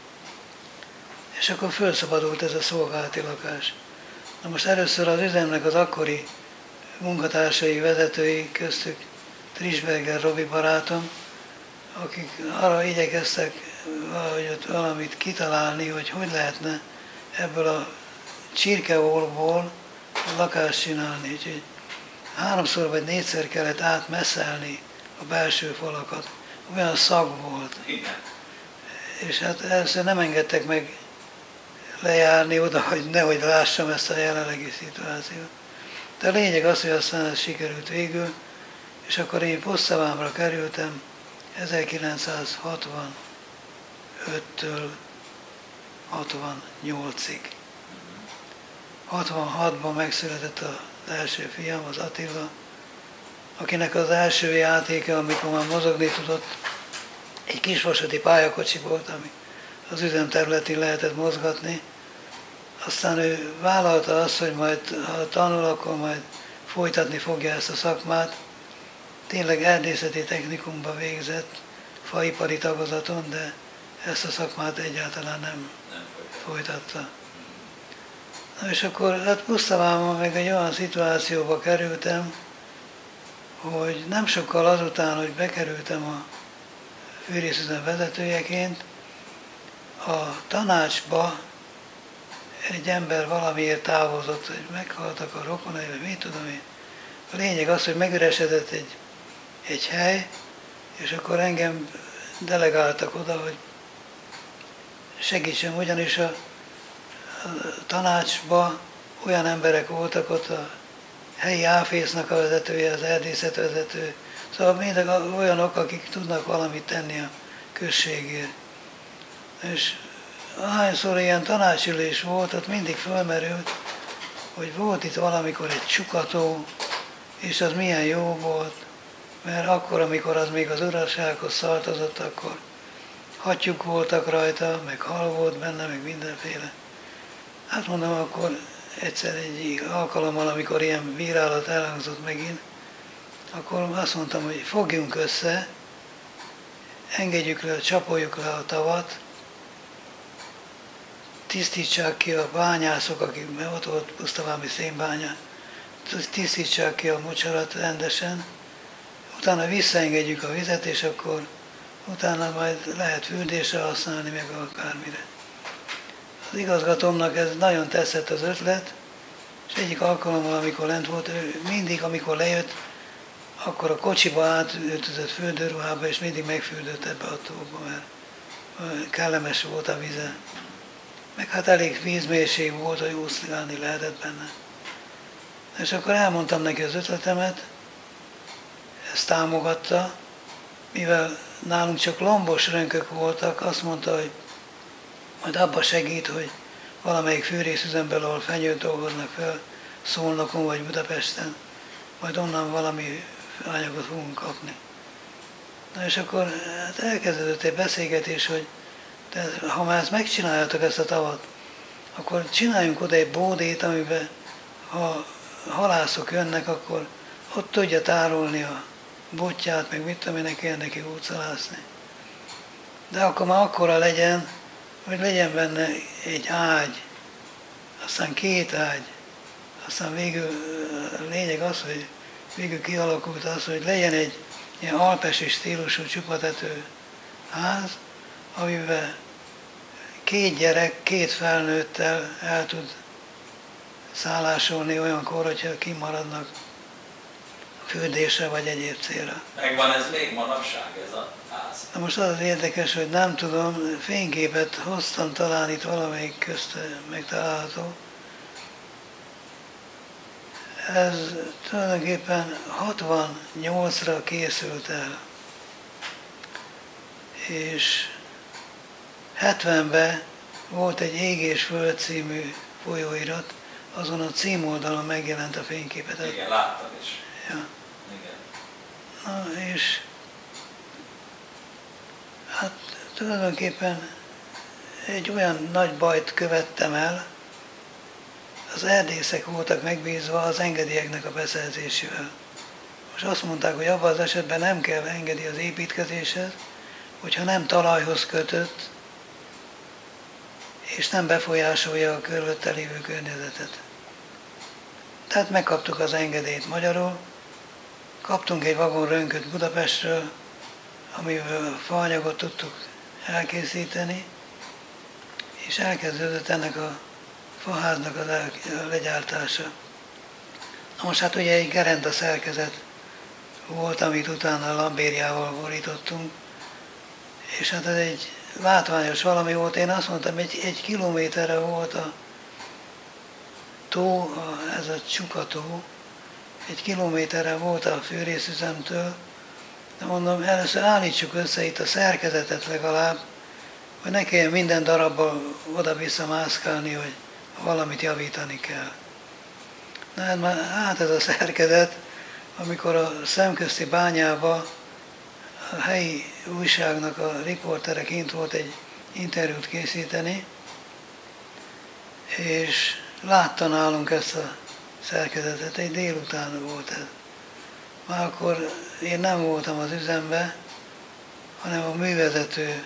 és akkor felszabadult ez a szolgálati lakás. Na most először az üzemnek az akkori munkatársai, vezetői, köztük Trisberger Robi barátom, akik arra igyekeztek valahogy ott valamit kitalálni, hogy hogy lehetne ebből a csirkeolból lakást csinálni. Úgyhogy háromszor vagy négyszer kellett átmesszelni a belső falakat. Olyan szag volt. Igen. És hát először nem engedtek meg lejárni oda, hogy nehogy lássam ezt a jelenlegi szituációt. De a lényeg az, hogy aztán ez sikerült végül, és akkor én Pusztavámra kerültem ezerkilencszázhatvanötben öttől hatvannyolcig. hatvanhatban megszületett az első fiam, az Attila, akinek az első játéka, amikor már mozogni tudott, egy kisvasati pályakocsi volt, ami az üzemterületén lehetett mozgatni. Aztán ő vállalta azt, hogy majd, ha tanul, akkor majd folytatni fogja ezt a szakmát. Tényleg erdészeti technikumba végzett, faipari tagozaton, de ezt a szakmát egyáltalán nem, nem folytatta. Na és akkor hát pusztavámon meg egy olyan szituációba kerültem, hogy nem sokkal azután, hogy bekerültem a fűrészüzem vezetőjeként, a tanácsba egy ember valamiért távozott, hogy meghaltak a rokonai, vagy mit tudom én. A lényeg az, hogy megüresedett egy, egy hely, és akkor engem delegáltak oda, hogy segítsem, ugyanis a, a tanácsba olyan emberek voltak ott, a helyi áfésznak a vezetője, az erdészet vezető, szóval mindig olyanok, akik tudnak valamit tenni a községért. És ahányszor ilyen tanácsülés volt, ott mindig fölmerült, hogy volt itt valamikor egy csukató, és az milyen jó volt, mert akkor, amikor az még az urasághoz tartozott, akkor hattyúk voltak rajta, meg hal volt benne, meg mindenféle. Hát mondom, akkor egyszer egy alkalommal, amikor ilyen bírálat elhangzott megint, akkor azt mondtam, hogy fogjunk össze, engedjük le, csapoljuk le a tavat, tisztítsák ki a bányászok, akik, mert ott volt pusztavámi szénbánya, tisztítsák ki a mocsarat rendesen, utána visszaengedjük a vizet, és akkor utána majd lehet fürdésre használni, meg akármire. Az igazgatómnak ez nagyon tetszett az ötlet, és egyik alkalommal, amikor lent volt, ő mindig, amikor lejött, akkor a kocsiba átöltözött fürdőruhába, és mindig megfürdött ebbe a tóba, mert kellemes volt a vize. Meg hát elég vízmélység volt, hogy úszkálni lehetett benne. És akkor elmondtam neki az ötletemet, ezt támogatta, mivel nálunk csak lombos rönkök voltak, azt mondta, hogy majd abba segít, hogy valamelyik fűrészüzemben, ahol fenyőt dolgoznak fel, Szolnokon vagy Budapesten, majd onnan valami anyagot fogunk kapni. Na és akkor hát elkezdődött egy beszélgetés, hogy de ha már ezt megcsináljátok, ezt a tavat, akkor csináljunk oda egy bódét, amiben ha halászok jönnek, akkor ott tudja tárolni a botját, meg mit tudom én, ne kell neki útszalászni. De akkor már akkora legyen, hogy legyen benne egy ágy, aztán két ágy, aztán végül a lényeg az, hogy végül kialakult az, hogy legyen egy ilyen alpesi stílusú csupatető ház, amiben két gyerek, két felnőttel el tud szállásolni olyankor, hogyha kimaradnak fürdésre vagy egyéb célra. Megvan ez még manapság, ez a ház? Na most az az érdekes, hogy nem tudom, fényképet hoztam, talán itt valamelyik közt megtalálható. Ez tulajdonképpen hatvannyolcra készült el, és hetvenben volt egy Ég és Föld című folyóirat, azon a címoldalon megjelent a fényképet. Igen, láttam is. Ja. Igen. Na és hát tulajdonképpen egy olyan nagy bajt követtem el, az erdészek voltak megbízva az engedélyeknek a beszerzésével. Most azt mondták, hogy abban az esetben nem kell engedély az építkezéshez, hogyha nem talajhoz kötött, és nem befolyásolja a körülötte lévő környezetet. Tehát megkaptuk az engedélyt magyarul, kaptunk egy vagon rönköt Budapestről, amivel a faanyagot tudtuk elkészíteni, és elkezdődött ennek a faháznak a legyártása. Na most hát ugye egy gerenda szerkezet volt, amit utána lambériával borítottunk, és hát ez egy látványos valami volt. Én azt mondtam, egy, egy kilométerre volt a tó, a, ez a Csukató, egy kilométerre volt a fűrészüzemtől, de mondom, először állítsuk össze itt a szerkezetet legalább, hogy ne kelljen minden darabba oda-vissza mászkálni, hogy valamit javítani kell. Na hát már hát ez a szerkezet, amikor a Szemközti Bányába a helyi újságnak a riportere kint volt egy interjút készíteni, és látta nálunk ezt a szerkezetet, egy délután volt ez. Már akkor én nem voltam az üzembe, hanem a művezető.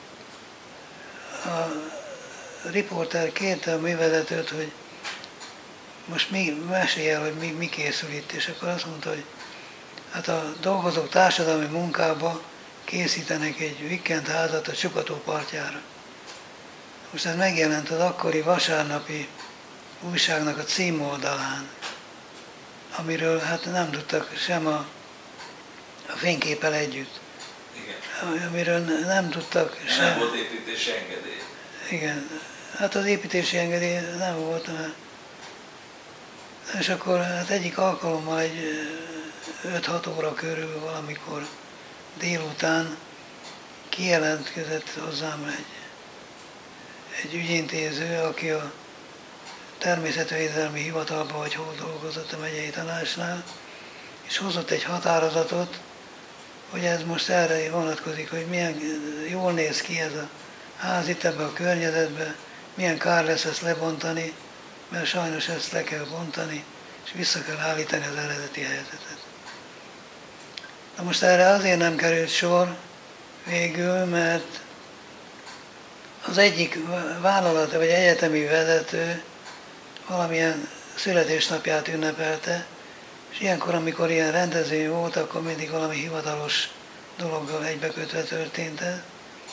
A riporter kérte a művezetőt, hogy most mi, mesélj el, hogy mi, mi készül itt, és akkor azt mondta, hogy hát a dolgozók társadalmi munkába készítenek egy weekend házat a Csukató partjára. Most ez megjelent az akkori vasárnapi újságnak a címoldalán, amiről hát nem tudtak sem a, a fényképpel együtt. Igen. Amiről nem tudtak sem. Nem volt építési engedély. Igen, hát az építési engedély nem volt, mert és akkor hát egyik alkalommal egy öt-hat óra körül valamikor délután kijelentkezett hozzám egy, egy ügyintéző, aki a természetvédelmi hivatalban vagy hol dolgozott a megyei tanácsnál, és hozott egy határozatot, hogy ez most erre vonatkozik, hogy milyen jól néz ki ez a ház itt ebben a környezetben, milyen kár lesz ezt lebontani, mert sajnos ezt le kell bontani, és vissza kell állítani az eredeti helyzetet. Na most erre azért nem került sor végül, mert az egyik vállalat vagy egyetemi vezető valamilyen születésnapját ünnepelte, és ilyenkor, amikor ilyen rendezvény volt, akkor mindig valami hivatalos dologgal egybekötve történt ez.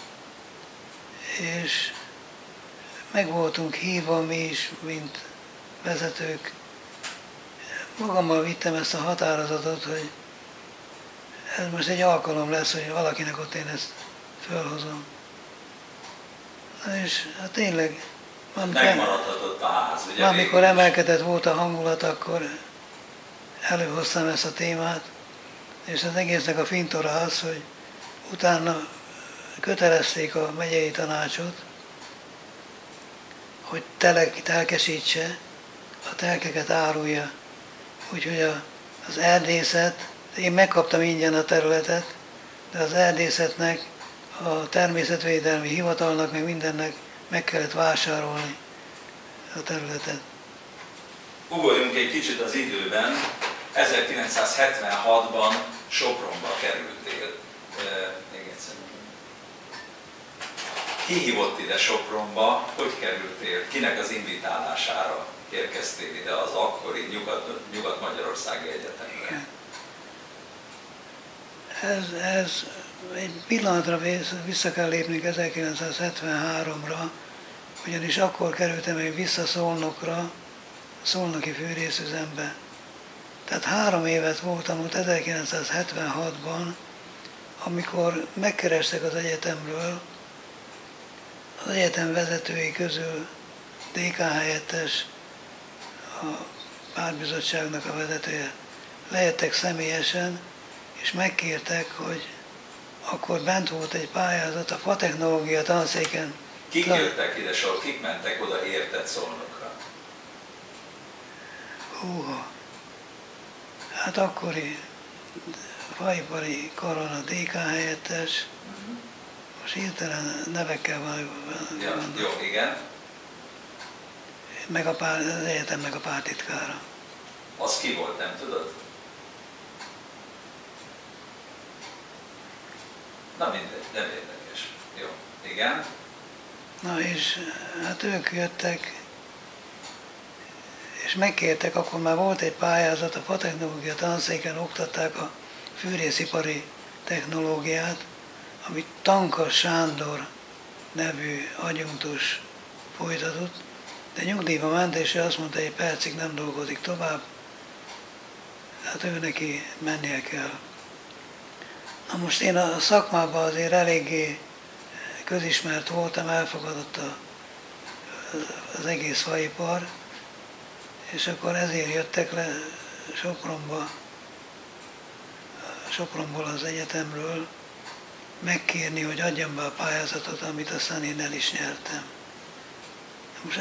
És meg voltunk hívva mi is, mint vezetők. Magammal vittem ezt a határozatot, hogy ez most egy alkalom lesz, hogy valakinek ott én ezt fölhozom. Na és hát tényleg, megmaradhatott a ház, ugye? Amikor emelkedett volt a hangulat, akkor előhoztam ezt a témát, és az egésznek a fintora az, hogy utána kötelezték a megyei tanácsot, hogy telek, telkesítse, a telkeket árulja. Úgyhogy a, az erdészet, én megkaptam ingyen a területet, de az erdészetnek, a természetvédelmi hivatalnak, meg mindennek meg kellett vásárolni a területet. Ugorjunk egy kicsit az időben. ezerkilencszázhetvenhatban Sopronba kerültél. Még egyszer. Ki hívott ide Sopronba? Hogy kerültél? Kinek az invitálására érkeztél ide az akkori Nyugat, Nyugat-Magyarországi Egyetemre? Ez, ez egy pillanatra vissza kell lépni ezerkilencszázhetvenháromra, ugyanis akkor kerültem én vissza Szolnokra, a szolnoki fűrészüzembe. Tehát három évet voltam ott ezerkilencszázhetvenhatban, amikor megkerestek az egyetemről, az egyetem vezetői közül dé ká helyettes, a pártbizottságnak a vezetője, lejöttek személyesen, és megkértek, hogy akkor bent volt egy pályázat a fatechnológia tanszéken. Kik jöttek ide sor, kik mentek oda érted Szolnokra? Húha! Hát akkori faipari karon a dé ká helyettes, uh-huh. Most hirtelen nevekkel van. Ja, jó, igen. Meg a pár, az egyetem meg a pártitkára. Az ki volt, nem tudod? Na mindegy, nem érdekes. Jó, igen. Na és hát ők jöttek, és megkértek, akkor már volt egy pályázat, a fatechnológia tanszéken oktatták a fűrészipari technológiát, amit Tanka Sándor nevű adjunktus folytatott, de nyugdíjba ment, és ő azt mondta, hogy egy percig nem dolgozik tovább, hát ő neki mennie kell. Na most én a szakmában azért eléggé közismert voltam, elfogadott a, az egész faipar, és akkor ezért jöttek le Sopronba, Sopronból az egyetemről, megkérni, hogy adjam be a pályázatot, amit aztán én el is nyertem. Most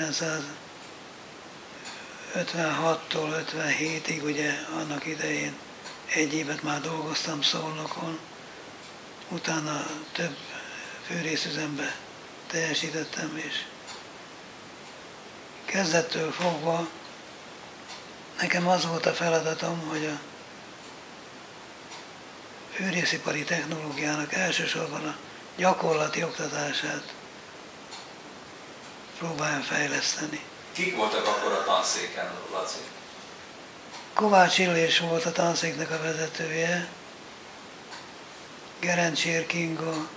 ezerkilencszázötvenhattól ötvenhétig, ugye annak idején egy évet már dolgoztam Szolnokon, utána több főrészüzembe teljesítettem, és kezdettől fogva nekem az volt a feladatom, hogy a fűrészipari technológiának elsősorban a gyakorlati oktatását próbáljam fejleszteni. Kik voltak akkor a tanszéken, Laci? Kovács Illés volt a tanszéknek a vezetője, Gerencsér Kinga.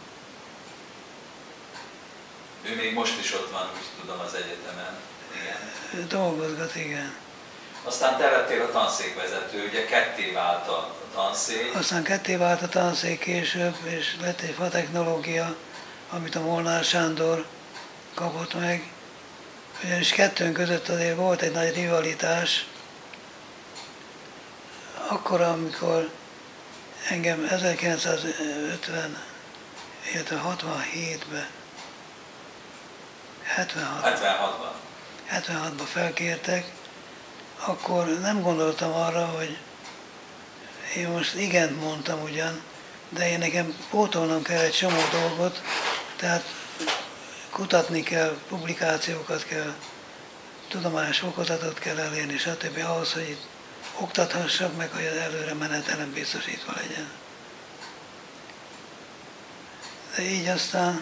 Ő még most is ott van, úgy tudom, az egyetemen. Igen. Ő dolgozgat, igen. Aztán te lettél a tanszékvezető, ugye ketté vált a tanszék. Aztán ketté vált a tanszék később, és lett egy fatechnológia, amit a Molnár Sándor kapott meg. Ugyanis kettőnk között azért volt egy nagy rivalitás. Akkor, amikor engem ezerkilencszázötven, illetve hatvanhétben, hetvenhatban, hetvenhatban felkértek, akkor nem gondoltam arra, hogy én most igent mondtam ugyan, de én nekem pótolnom kell egy csomó dolgot, tehát kutatni kell, publikációkat kell, tudományos fokozatot kell elérni, stb. Ahhoz, hogy itt oktathassak, meg hogy az előre menetelem biztosítva legyen. De így aztán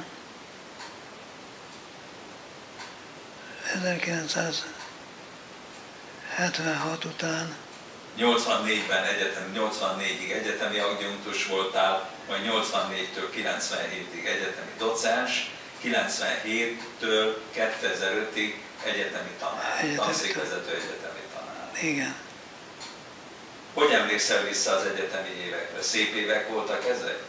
ezerkilencszázhetvenhat után nyolcvannégyben egyetem, nyolcvannégyig egyetemi adjunktus voltál, majd nyolcvannégytől kilencvenhétig egyetemi docens, kilencvenhéttől kétezer-ötig egyetemi tanár, tanszékvezető egyetemi tanár. Igen. Hogy emlékszel vissza az egyetemi évekre? Szép évek voltak ezek?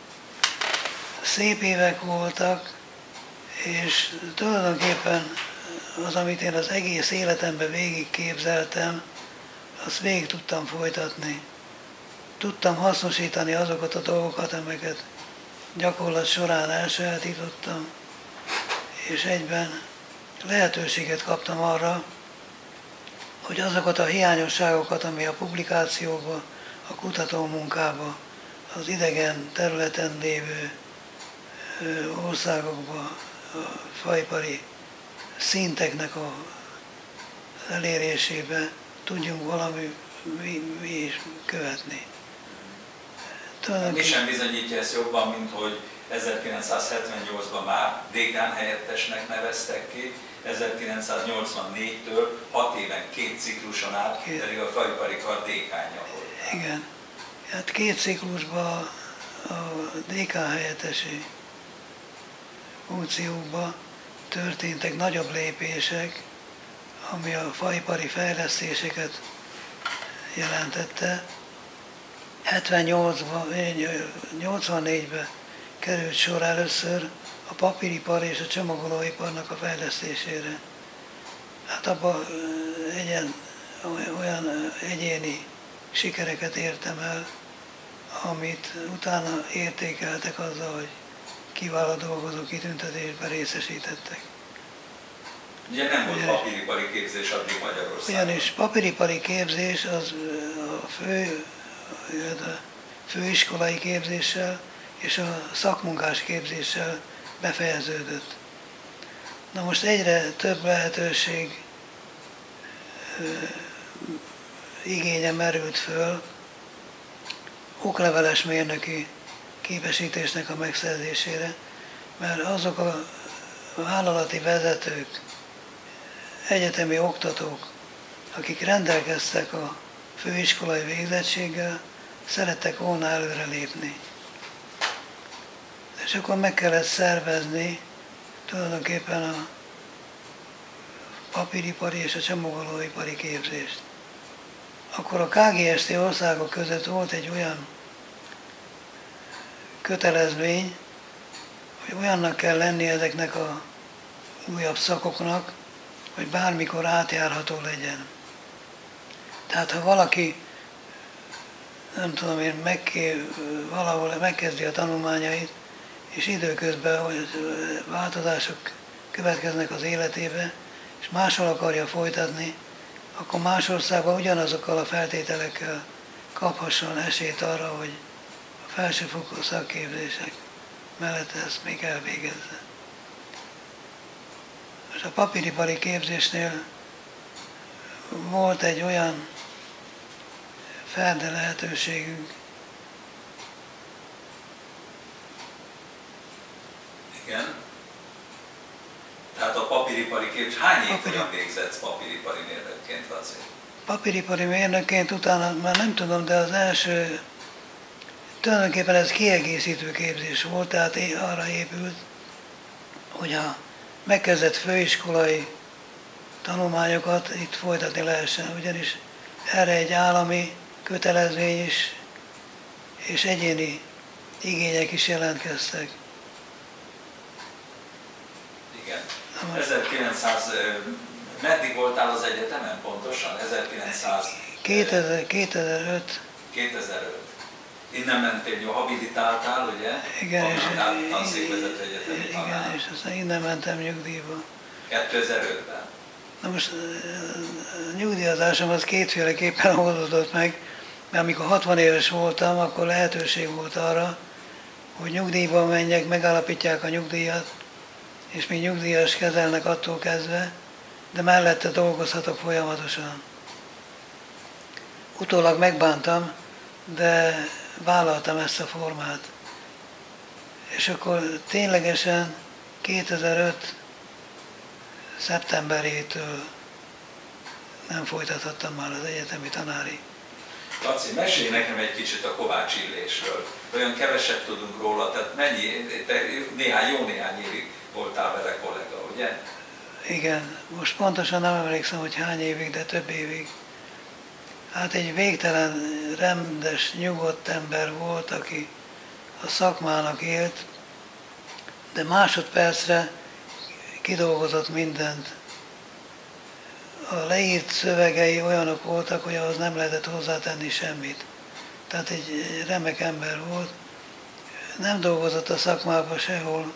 Szép évek voltak, és tulajdonképpen az, amit én az egész életemben végig képzeltem, azt végig tudtam folytatni. Tudtam hasznosítani azokat a dolgokat, amiket gyakorlat során elsajátítottam, és egyben lehetőséget kaptam arra, hogy azokat a hiányosságokat, ami a publikációban, a kutatómunkában, az idegen területen lévő országokban, a faipari szinteknek a elérésébe tudjunk valami mi, mi is követni. Mi sem bizonyítja ezt jobban, mint hogy ezerkilencszázhetvennyolcban már dékán helyettesnek neveztek ki, ezerkilencszáznyolcvannégytől hat éven két cikluson át két. Pedig a faipari kar dékánja volt. Igen. Hát két ciklusban a dékán helyettesi funkciókban történtek nagyobb lépések, ami a faipari fejlesztéseket jelentette. hetvennyolcban, nyolcvannégyben került sor először a papíripar és a csomagolóiparnak a fejlesztésére. Hát abban egyen, olyan egyéni sikereket értem el, amit utána értékeltek azzal, hogy kiváló dolgozó kitüntetésbe részesítettek. Ugye nem volt ugyanis, papíripari képzés addig Magyarországon. Ugyanis papíripari képzés az a fő, a főiskolai képzéssel és a szakmunkás képzéssel befejeződött. Na most egyre több lehetőség ö, igénye merült föl okleveles mérnöki képesítésnek a megszerzésére, mert azok a vállalati vezetők, egyetemi oktatók, akik rendelkeztek a főiskolai végzettséggel, szerettek volna előrelépni. És akkor meg kellett szervezni tulajdonképpen a papíripari és a csomagolóipari képzést. Akkor a ká gé es té országok között volt egy olyan kötelezmény, hogy olyannak kell lenni ezeknek a újabb szakoknak, hogy bármikor átjárható legyen. Tehát ha valaki nem tudom én, megké, valahol megkezdi a tanulmányait, és időközben, hogy változások következnek az életébe, és máshol akarja folytatni, akkor más országban ugyanazokkal a feltételekkel kaphasson esélyt arra, hogy a felsőfokú szakképzések mellett ezt még elvégezze. És a papíripari képzésnél volt egy olyan ferde lehetőségünk. Igen. Tehát a papíripari képzés, hány évben végzett papíripari mérnökként, Laci? Papíripari mérnökként utána már nem tudom, de az első, tulajdonképpen ez kiegészítő képzés volt, tehát arra épült, hogy a megkezdett főiskolai tanulmányokat itt folytatni lehessen, ugyanis erre egy állami kötelezvény is és egyéni igények is jelentkeztek. Igen. ezerkilencszáz, meddig voltál az egyetemen pontosan? ezerkilencszáz... kétezer, kétezer-öt. kétezer-öt. Innen mentél, jó, habilitáltál, ugye? Igen, és, tanszékvezető egyetemi tanár. Igen, és aztán innen mentem nyugdíjba. kétezer-ötben. Na most a nyugdíjazásom az kétféleképpen oldódott meg, mert amikor hatvan éves voltam, akkor lehetőség volt arra, hogy nyugdíjba menjek, megállapítják a nyugdíjat, és még nyugdíjas kezelnek attól kezdve, de mellette dolgozhatok folyamatosan. Utólag megbántam, de vállaltam ezt a formát. És akkor ténylegesen kétezer-öt szeptemberétől nem folytathattam már az egyetemi tanári. Laci, mesélj nekem egy kicsit a Kovács Illésről. Olyan keveset tudunk róla, tehát mennyi, te néhány, jó néhány évig voltál vele kollega, ugye? Igen, most pontosan nem emlékszem, hogy hány évig, de több évig. Hát egy végtelen, rendes, nyugodt ember volt, aki a szakmának élt, de másodpercre kidolgozott mindent. A leírt szövegei olyanok voltak, hogy ahhoz nem lehetett hozzátenni semmit. Tehát egy remek ember volt. Nem dolgozott a szakmában sehol.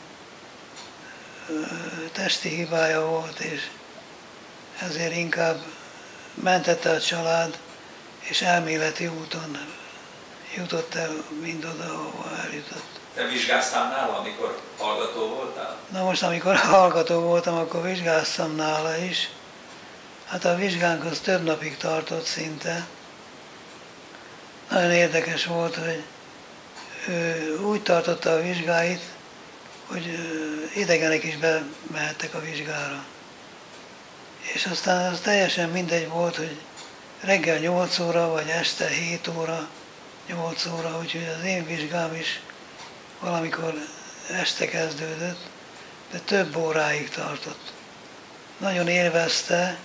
Testi hibája volt, és ezért inkább mentette a család, és elméleti úton jutott el mind oda, ahova eljutott. Te vizsgáztál nála, amikor hallgató voltál? Na most, amikor hallgató voltam, akkor vizsgáztam nála is. Hát a vizsgánk az több napig tartott szinte. Nagyon érdekes volt, hogy ő úgy tartotta a vizsgáit, hogy idegenek is bemehettek a vizsgára. És aztán az teljesen mindegy volt, hogy reggel nyolc óra, vagy este hét óra, nyolc óra, úgyhogy az én vizsgám is valamikor este kezdődött, de több óráig tartott. Nagyon élvezte,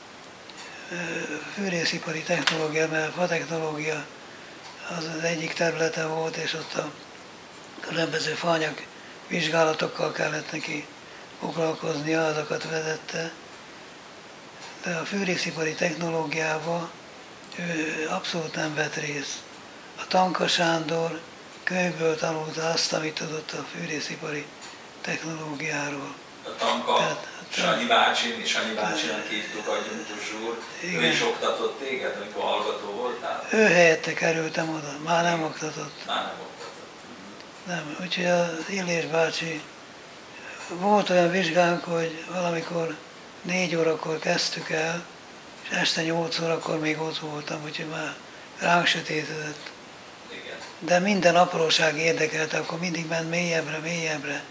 fűrészipari technológia, mert a fatechnológia az az egyik területe volt, és ott a különböző faanyag vizsgálatokkal kellett neki foglalkoznia, azokat vezette. De a fűrészipari technológiában ő abszolút nem vett részt. A Tanka Sándor könyvből tanulta azt, amit tudott a fűrészipari technológiáról. A Tanka, Tehát, Sanyi bácsi, Sanyi bácsinak hívtuk a Gyuntus úr, ő is oktatott téged, amikor hallgató voltál? Ő helyette kerültem oda, már nem oktatott. Már nem oktatott. Nem, úgyhogy az Illés bácsi, volt olyan vizsgánk, hogy valamikor négy órakor kezdtük el, és este nyolc órakor még ott voltam, úgyhogy már ránk sötétedett. Igen. De minden apróság érdekelte, akkor mindig ment mélyebbre, mélyebbre.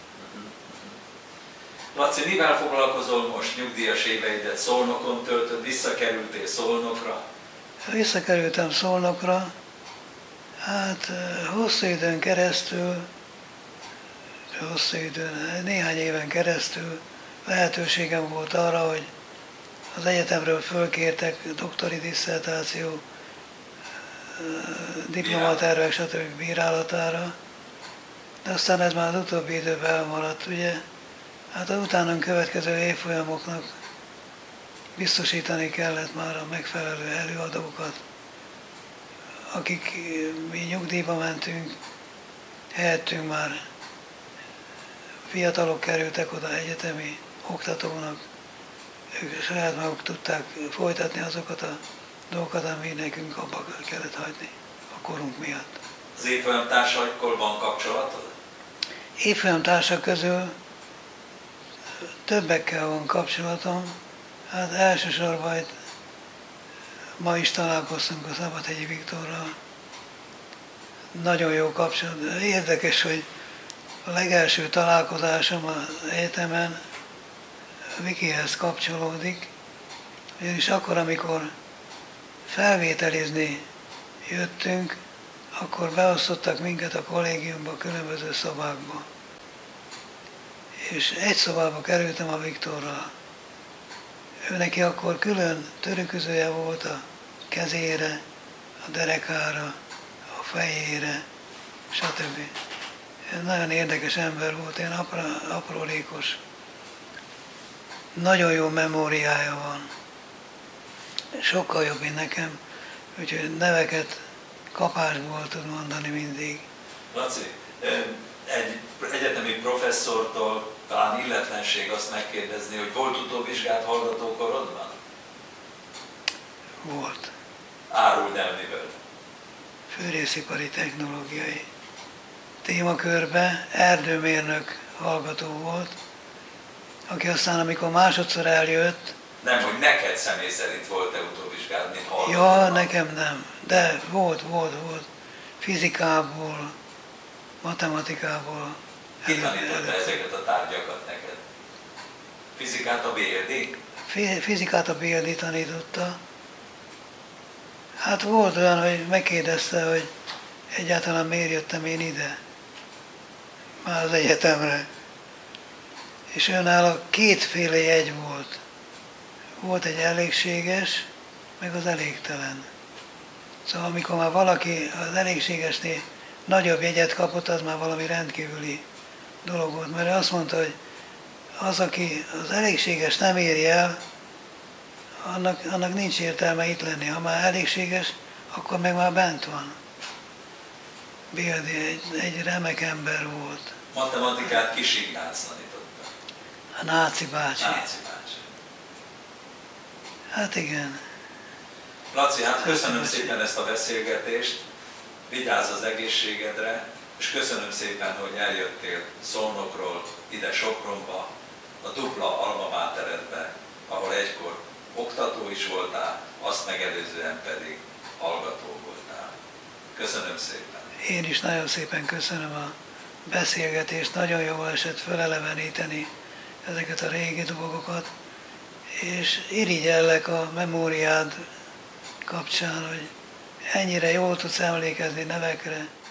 Laci, mivel foglalkozol most? Nyugdíjas éveidet Szolnokon töltöd, visszakerültél Szolnokra? Visszakerültem Szolnokra, hát hosszú időn keresztül, hosszú időn, néhány éven keresztül lehetőségem volt arra, hogy az egyetemről fölkértek doktori disszertáció, diplomatervek, stb. Bírálatára, de aztán ez már az utóbbi időben elmaradt, ugye? Hát az utánunk következő évfolyamoknak biztosítani kellett már a megfelelő előadókat, akik mi nyugdíjba mentünk, helyettünk már fiatalok kerültek oda egyetemi oktatónak, ők saját maguk tudták folytatni azokat a dolgokat, ami nekünk abba kellett hagyni a korunk miatt. Az évfolyamtársaikkal van kapcsolatod? Évfolyamtársak közül többekkel van kapcsolatom. Hát elsősorban itt ma is találkoztunk a Szabadhegyi Viktorral. Nagyon jó kapcsolat. Érdekes, hogy a legelső találkozásom az egyetemen Vikihez kapcsolódik, ugyanis akkor, amikor felvételizni jöttünk, akkor beosztottak minket a kollégiumba különböző szobákba. És egy szobába kerültem a Viktorral. Ő neki akkor külön törüközője volt a kezére, a derekára, a fejére, stb. Ez nagyon érdekes ember volt, ilyen apró, aprólékos. Nagyon jó memóriája van. Sokkal jobb, mint nekem, úgyhogy neveket kapásból tud mondani mindig. Laci, egy egyetemi professzortól talán illetlenség azt megkérdezni, hogy volt utóvizsgált hallgatókorodban? Volt. Áruld el miből. Fűrészipari technológiai témakörbe erdőmérnök hallgató volt, aki aztán, amikor másodszor eljött... Nem, hogy neked személy szerint volt-e utóvizsgálat, mint hallgató? Ja, nekem nem, de volt, volt, volt. Fizikából, matematikából. Ki tanította ezeket a tárgyakat neked? Fizikát a bé el dé? Fizikát a bé el dé tanította. Hát volt olyan, hogy megkérdezte, hogy egyáltalán miért jöttem én ide, már az egyetemre. És őnála kétféle jegy volt. Volt egy elégséges, meg az elégtelen. Szóval amikor már valaki az elégségesnél nagyobb jegyet kapott, az már valami rendkívüli dolog volt. Mert ő azt mondta, hogy az, aki az elégséges nem éri el, annak, annak nincs értelme itt lenni. Ha már elégséges, akkor meg már bent van. bé el dé egy, egy remek ember volt. Matematikát Kis Ignác tanította. A Náci bácsi. Náci bácsi. Hát igen. Laci, hát köszönöm szépen ezt a beszélgetést, vigyázz az egészségedre, és köszönöm szépen, hogy eljöttél Szolnokról ide Sopronba, a dupla alma máteredbe, ahol egykor oktató is voltál, azt megelőzően pedig hallgató voltál. Köszönöm szépen. Én is nagyon szépen köszönöm a beszélgetést, nagyon jól esett feleleveníteni ezeket a régi dolgokat, és irigyellek a memóriád kapcsán, hogy ennyire jól tudsz emlékezni nevekre.